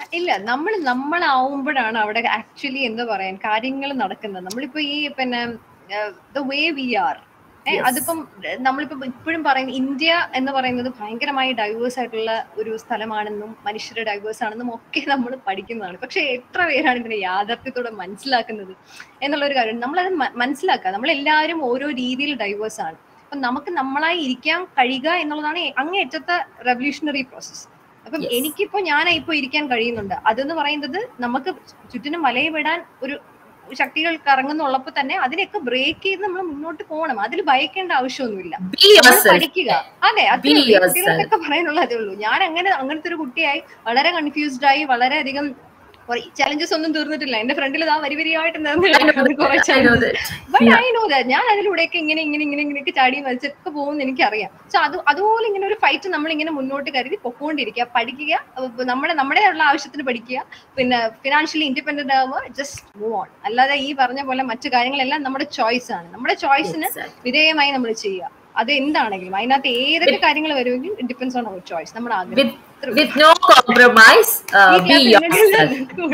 B: ഇല്ല, നമ്മളാവുമ്പോഴാണ് അവിടെ ആക്ച്വലി എന്താ പറയാൻ കാര്യങ്ങൾ നടക്കുന്നത്. നമ്മളിപ്പോ ഈ പിന്നെ ദ വേ വി ആർ, അതിപ്പം നമ്മളിപ്പോ ഇപ്പോഴും പറയുന്നത് ഇന്ത്യ എന്ന് പറയുന്നത് ഭയങ്കരമായി ഡൈവേഴ്സ് ആയിട്ടുള്ള ഒരു സ്ഥലമാണെന്നും മനുഷ്യർ ഡൈവേഴ്സ് ആണെന്നും ഒക്കെ നമ്മൾ പഠിക്കുന്നതാണ്. പക്ഷെ എത്ര പേരാണ് ഇതിനെ യാഥാർത്ഥ്യത്തോടെ മനസ്സിലാക്കുന്നത് എന്നുള്ളൊരു കാര്യം. നമ്മളത് മനസ്സിലാക്കുക, നമ്മളെല്ലാവരും ഓരോ രീതിയിൽ ഡൈവേഴ്സ് ആണ്. അപ്പൊ നമുക്ക് നമ്മളായി ഇരിക്കാൻ കഴിയുക എന്നുള്ളതാണ് അങ്ങേയറ്റത്തെ റെവല്യൂഷണറി പ്രോസസ്. അപ്പം എനിക്കിപ്പോ ഞാനിപ്പോ ഇരിക്കാൻ കഴിയുന്നുണ്ട്. അതെന്ന് പറയുന്നത് നമുക്ക് ചുറ്റിനും വലയം വിടാൻ ഒരു ശക്തികൾ കറങ്ങുന്നുള്ളപ്പോ തന്നെ അതിനെയൊക്കെ ബ്രേക്ക് ചെയ്ത് നമ്മൾ മുന്നോട്ട് പോകണം. അതിൽ ഭയക്കേണ്ട ആവശ്യമൊന്നുമില്ല, പഠിക്കുക. അതെ, അത് കുട്ടികൾക്കൊക്കെ പറയാനുള്ള അതേ ഉള്ളൂ. ഞാൻ അങ്ങനത്തെ ഒരു കുട്ടിയായി വളരെ കൺഫ്യൂസ്ഡ് ആയി, വളരെയധികം ചലഞ്ചസ് ഒന്നും തീർന്നിട്ടില്ല. എന്റെ ഫ്രണ്ടിൽ ഇതാ വരിവരിയായിട്ട് ബട്ട് ഐ നോ ദാറ്റ് ഞാൻ അതിലൂടെയൊക്കെ ഇങ്ങനെയൊക്കെ ചാടി മരിച്ചൊക്കെ പോകുമെന്ന് എനിക്കറിയാം. സോ അതുപോലെ ഇങ്ങനെ ഒരു ഫൈറ്റ് നമ്മൾ ഇങ്ങനെ മുന്നോട്ട് കരുതി പൊക്കോണ്ടിരിക്കുക, പഠിക്കുക, നമ്മുടെ ഉള്ള ആവശ്യത്തിന് പഠിക്കുക, പിന്നെ ഫിനാൻഷ്യലി ഇൻഡിപെൻഡന്റ് ആവുക, ജസ്റ്റ് മൂവ് ഓൺ. അല്ലാതെ ഈ പറഞ്ഞ പോലെ മറ്റു കാര്യങ്ങളെല്ലാം നമ്മുടെ ചോയ്സ് ആണ്. നമ്മുടെ ചോയ്സിന് വിധേയമായി നമ്മൾ ചെയ്യുക. അത് എന്താണെങ്കിലും അതിനകത്ത് ഏതൊക്കെ കാര്യങ്ങൾ വരുമെങ്കിൽ it depends on our choice, നമ്മുടെ ആഗ്രഹം.
A: With no compromise, be yourself.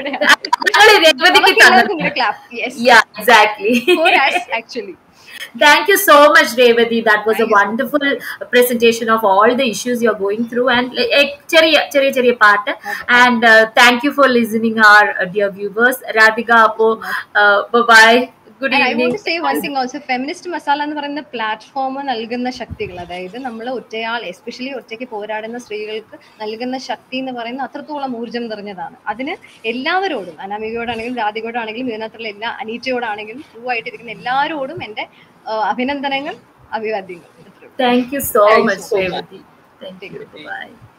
A: Yeah, exactly.
B: Actually.
A: Thank you so much, Revati. That was a wonderful presentation of all the issues you're going through and cheriya part. And thank you for listening, our dear viewers. Radhika, Apo, bye-bye. Good evening.
B: And I want to say one thing also. Feminist Masala എന്ന് പറയുന്ന platform നൽകുന്ന ശക്തികൾ, അതായത് നമ്മൾ ഒറ്റയാൾ, especially ഒറ്റയ്ക്ക് പോരാടുന്ന സ്ത്രീകൾക്ക് നൽകുന്ന ശക്തി എന്ന് പറയുന്നത് അത്രത്തോളം ഊർജ്ജം നിറഞ്ഞതാണ്. അതിന് എല്ലാവരോടും, അനാമികയോടാണെങ്കിലും രാധികയോടാണെങ്കിലും ഇതിനകത്തുള്ള എല്ലാ അനീറ്റയോടാണെങ്കിലും ട്രൂ ആയിട്ടിരിക്കുന്ന എല്ലാവരോടും എൻ്റെ അഭിനന്ദനങ്ങൾ, അഭിവാദ്യങ്ങൾ.
A: Thank you so much, Revati. Thank you. Bye.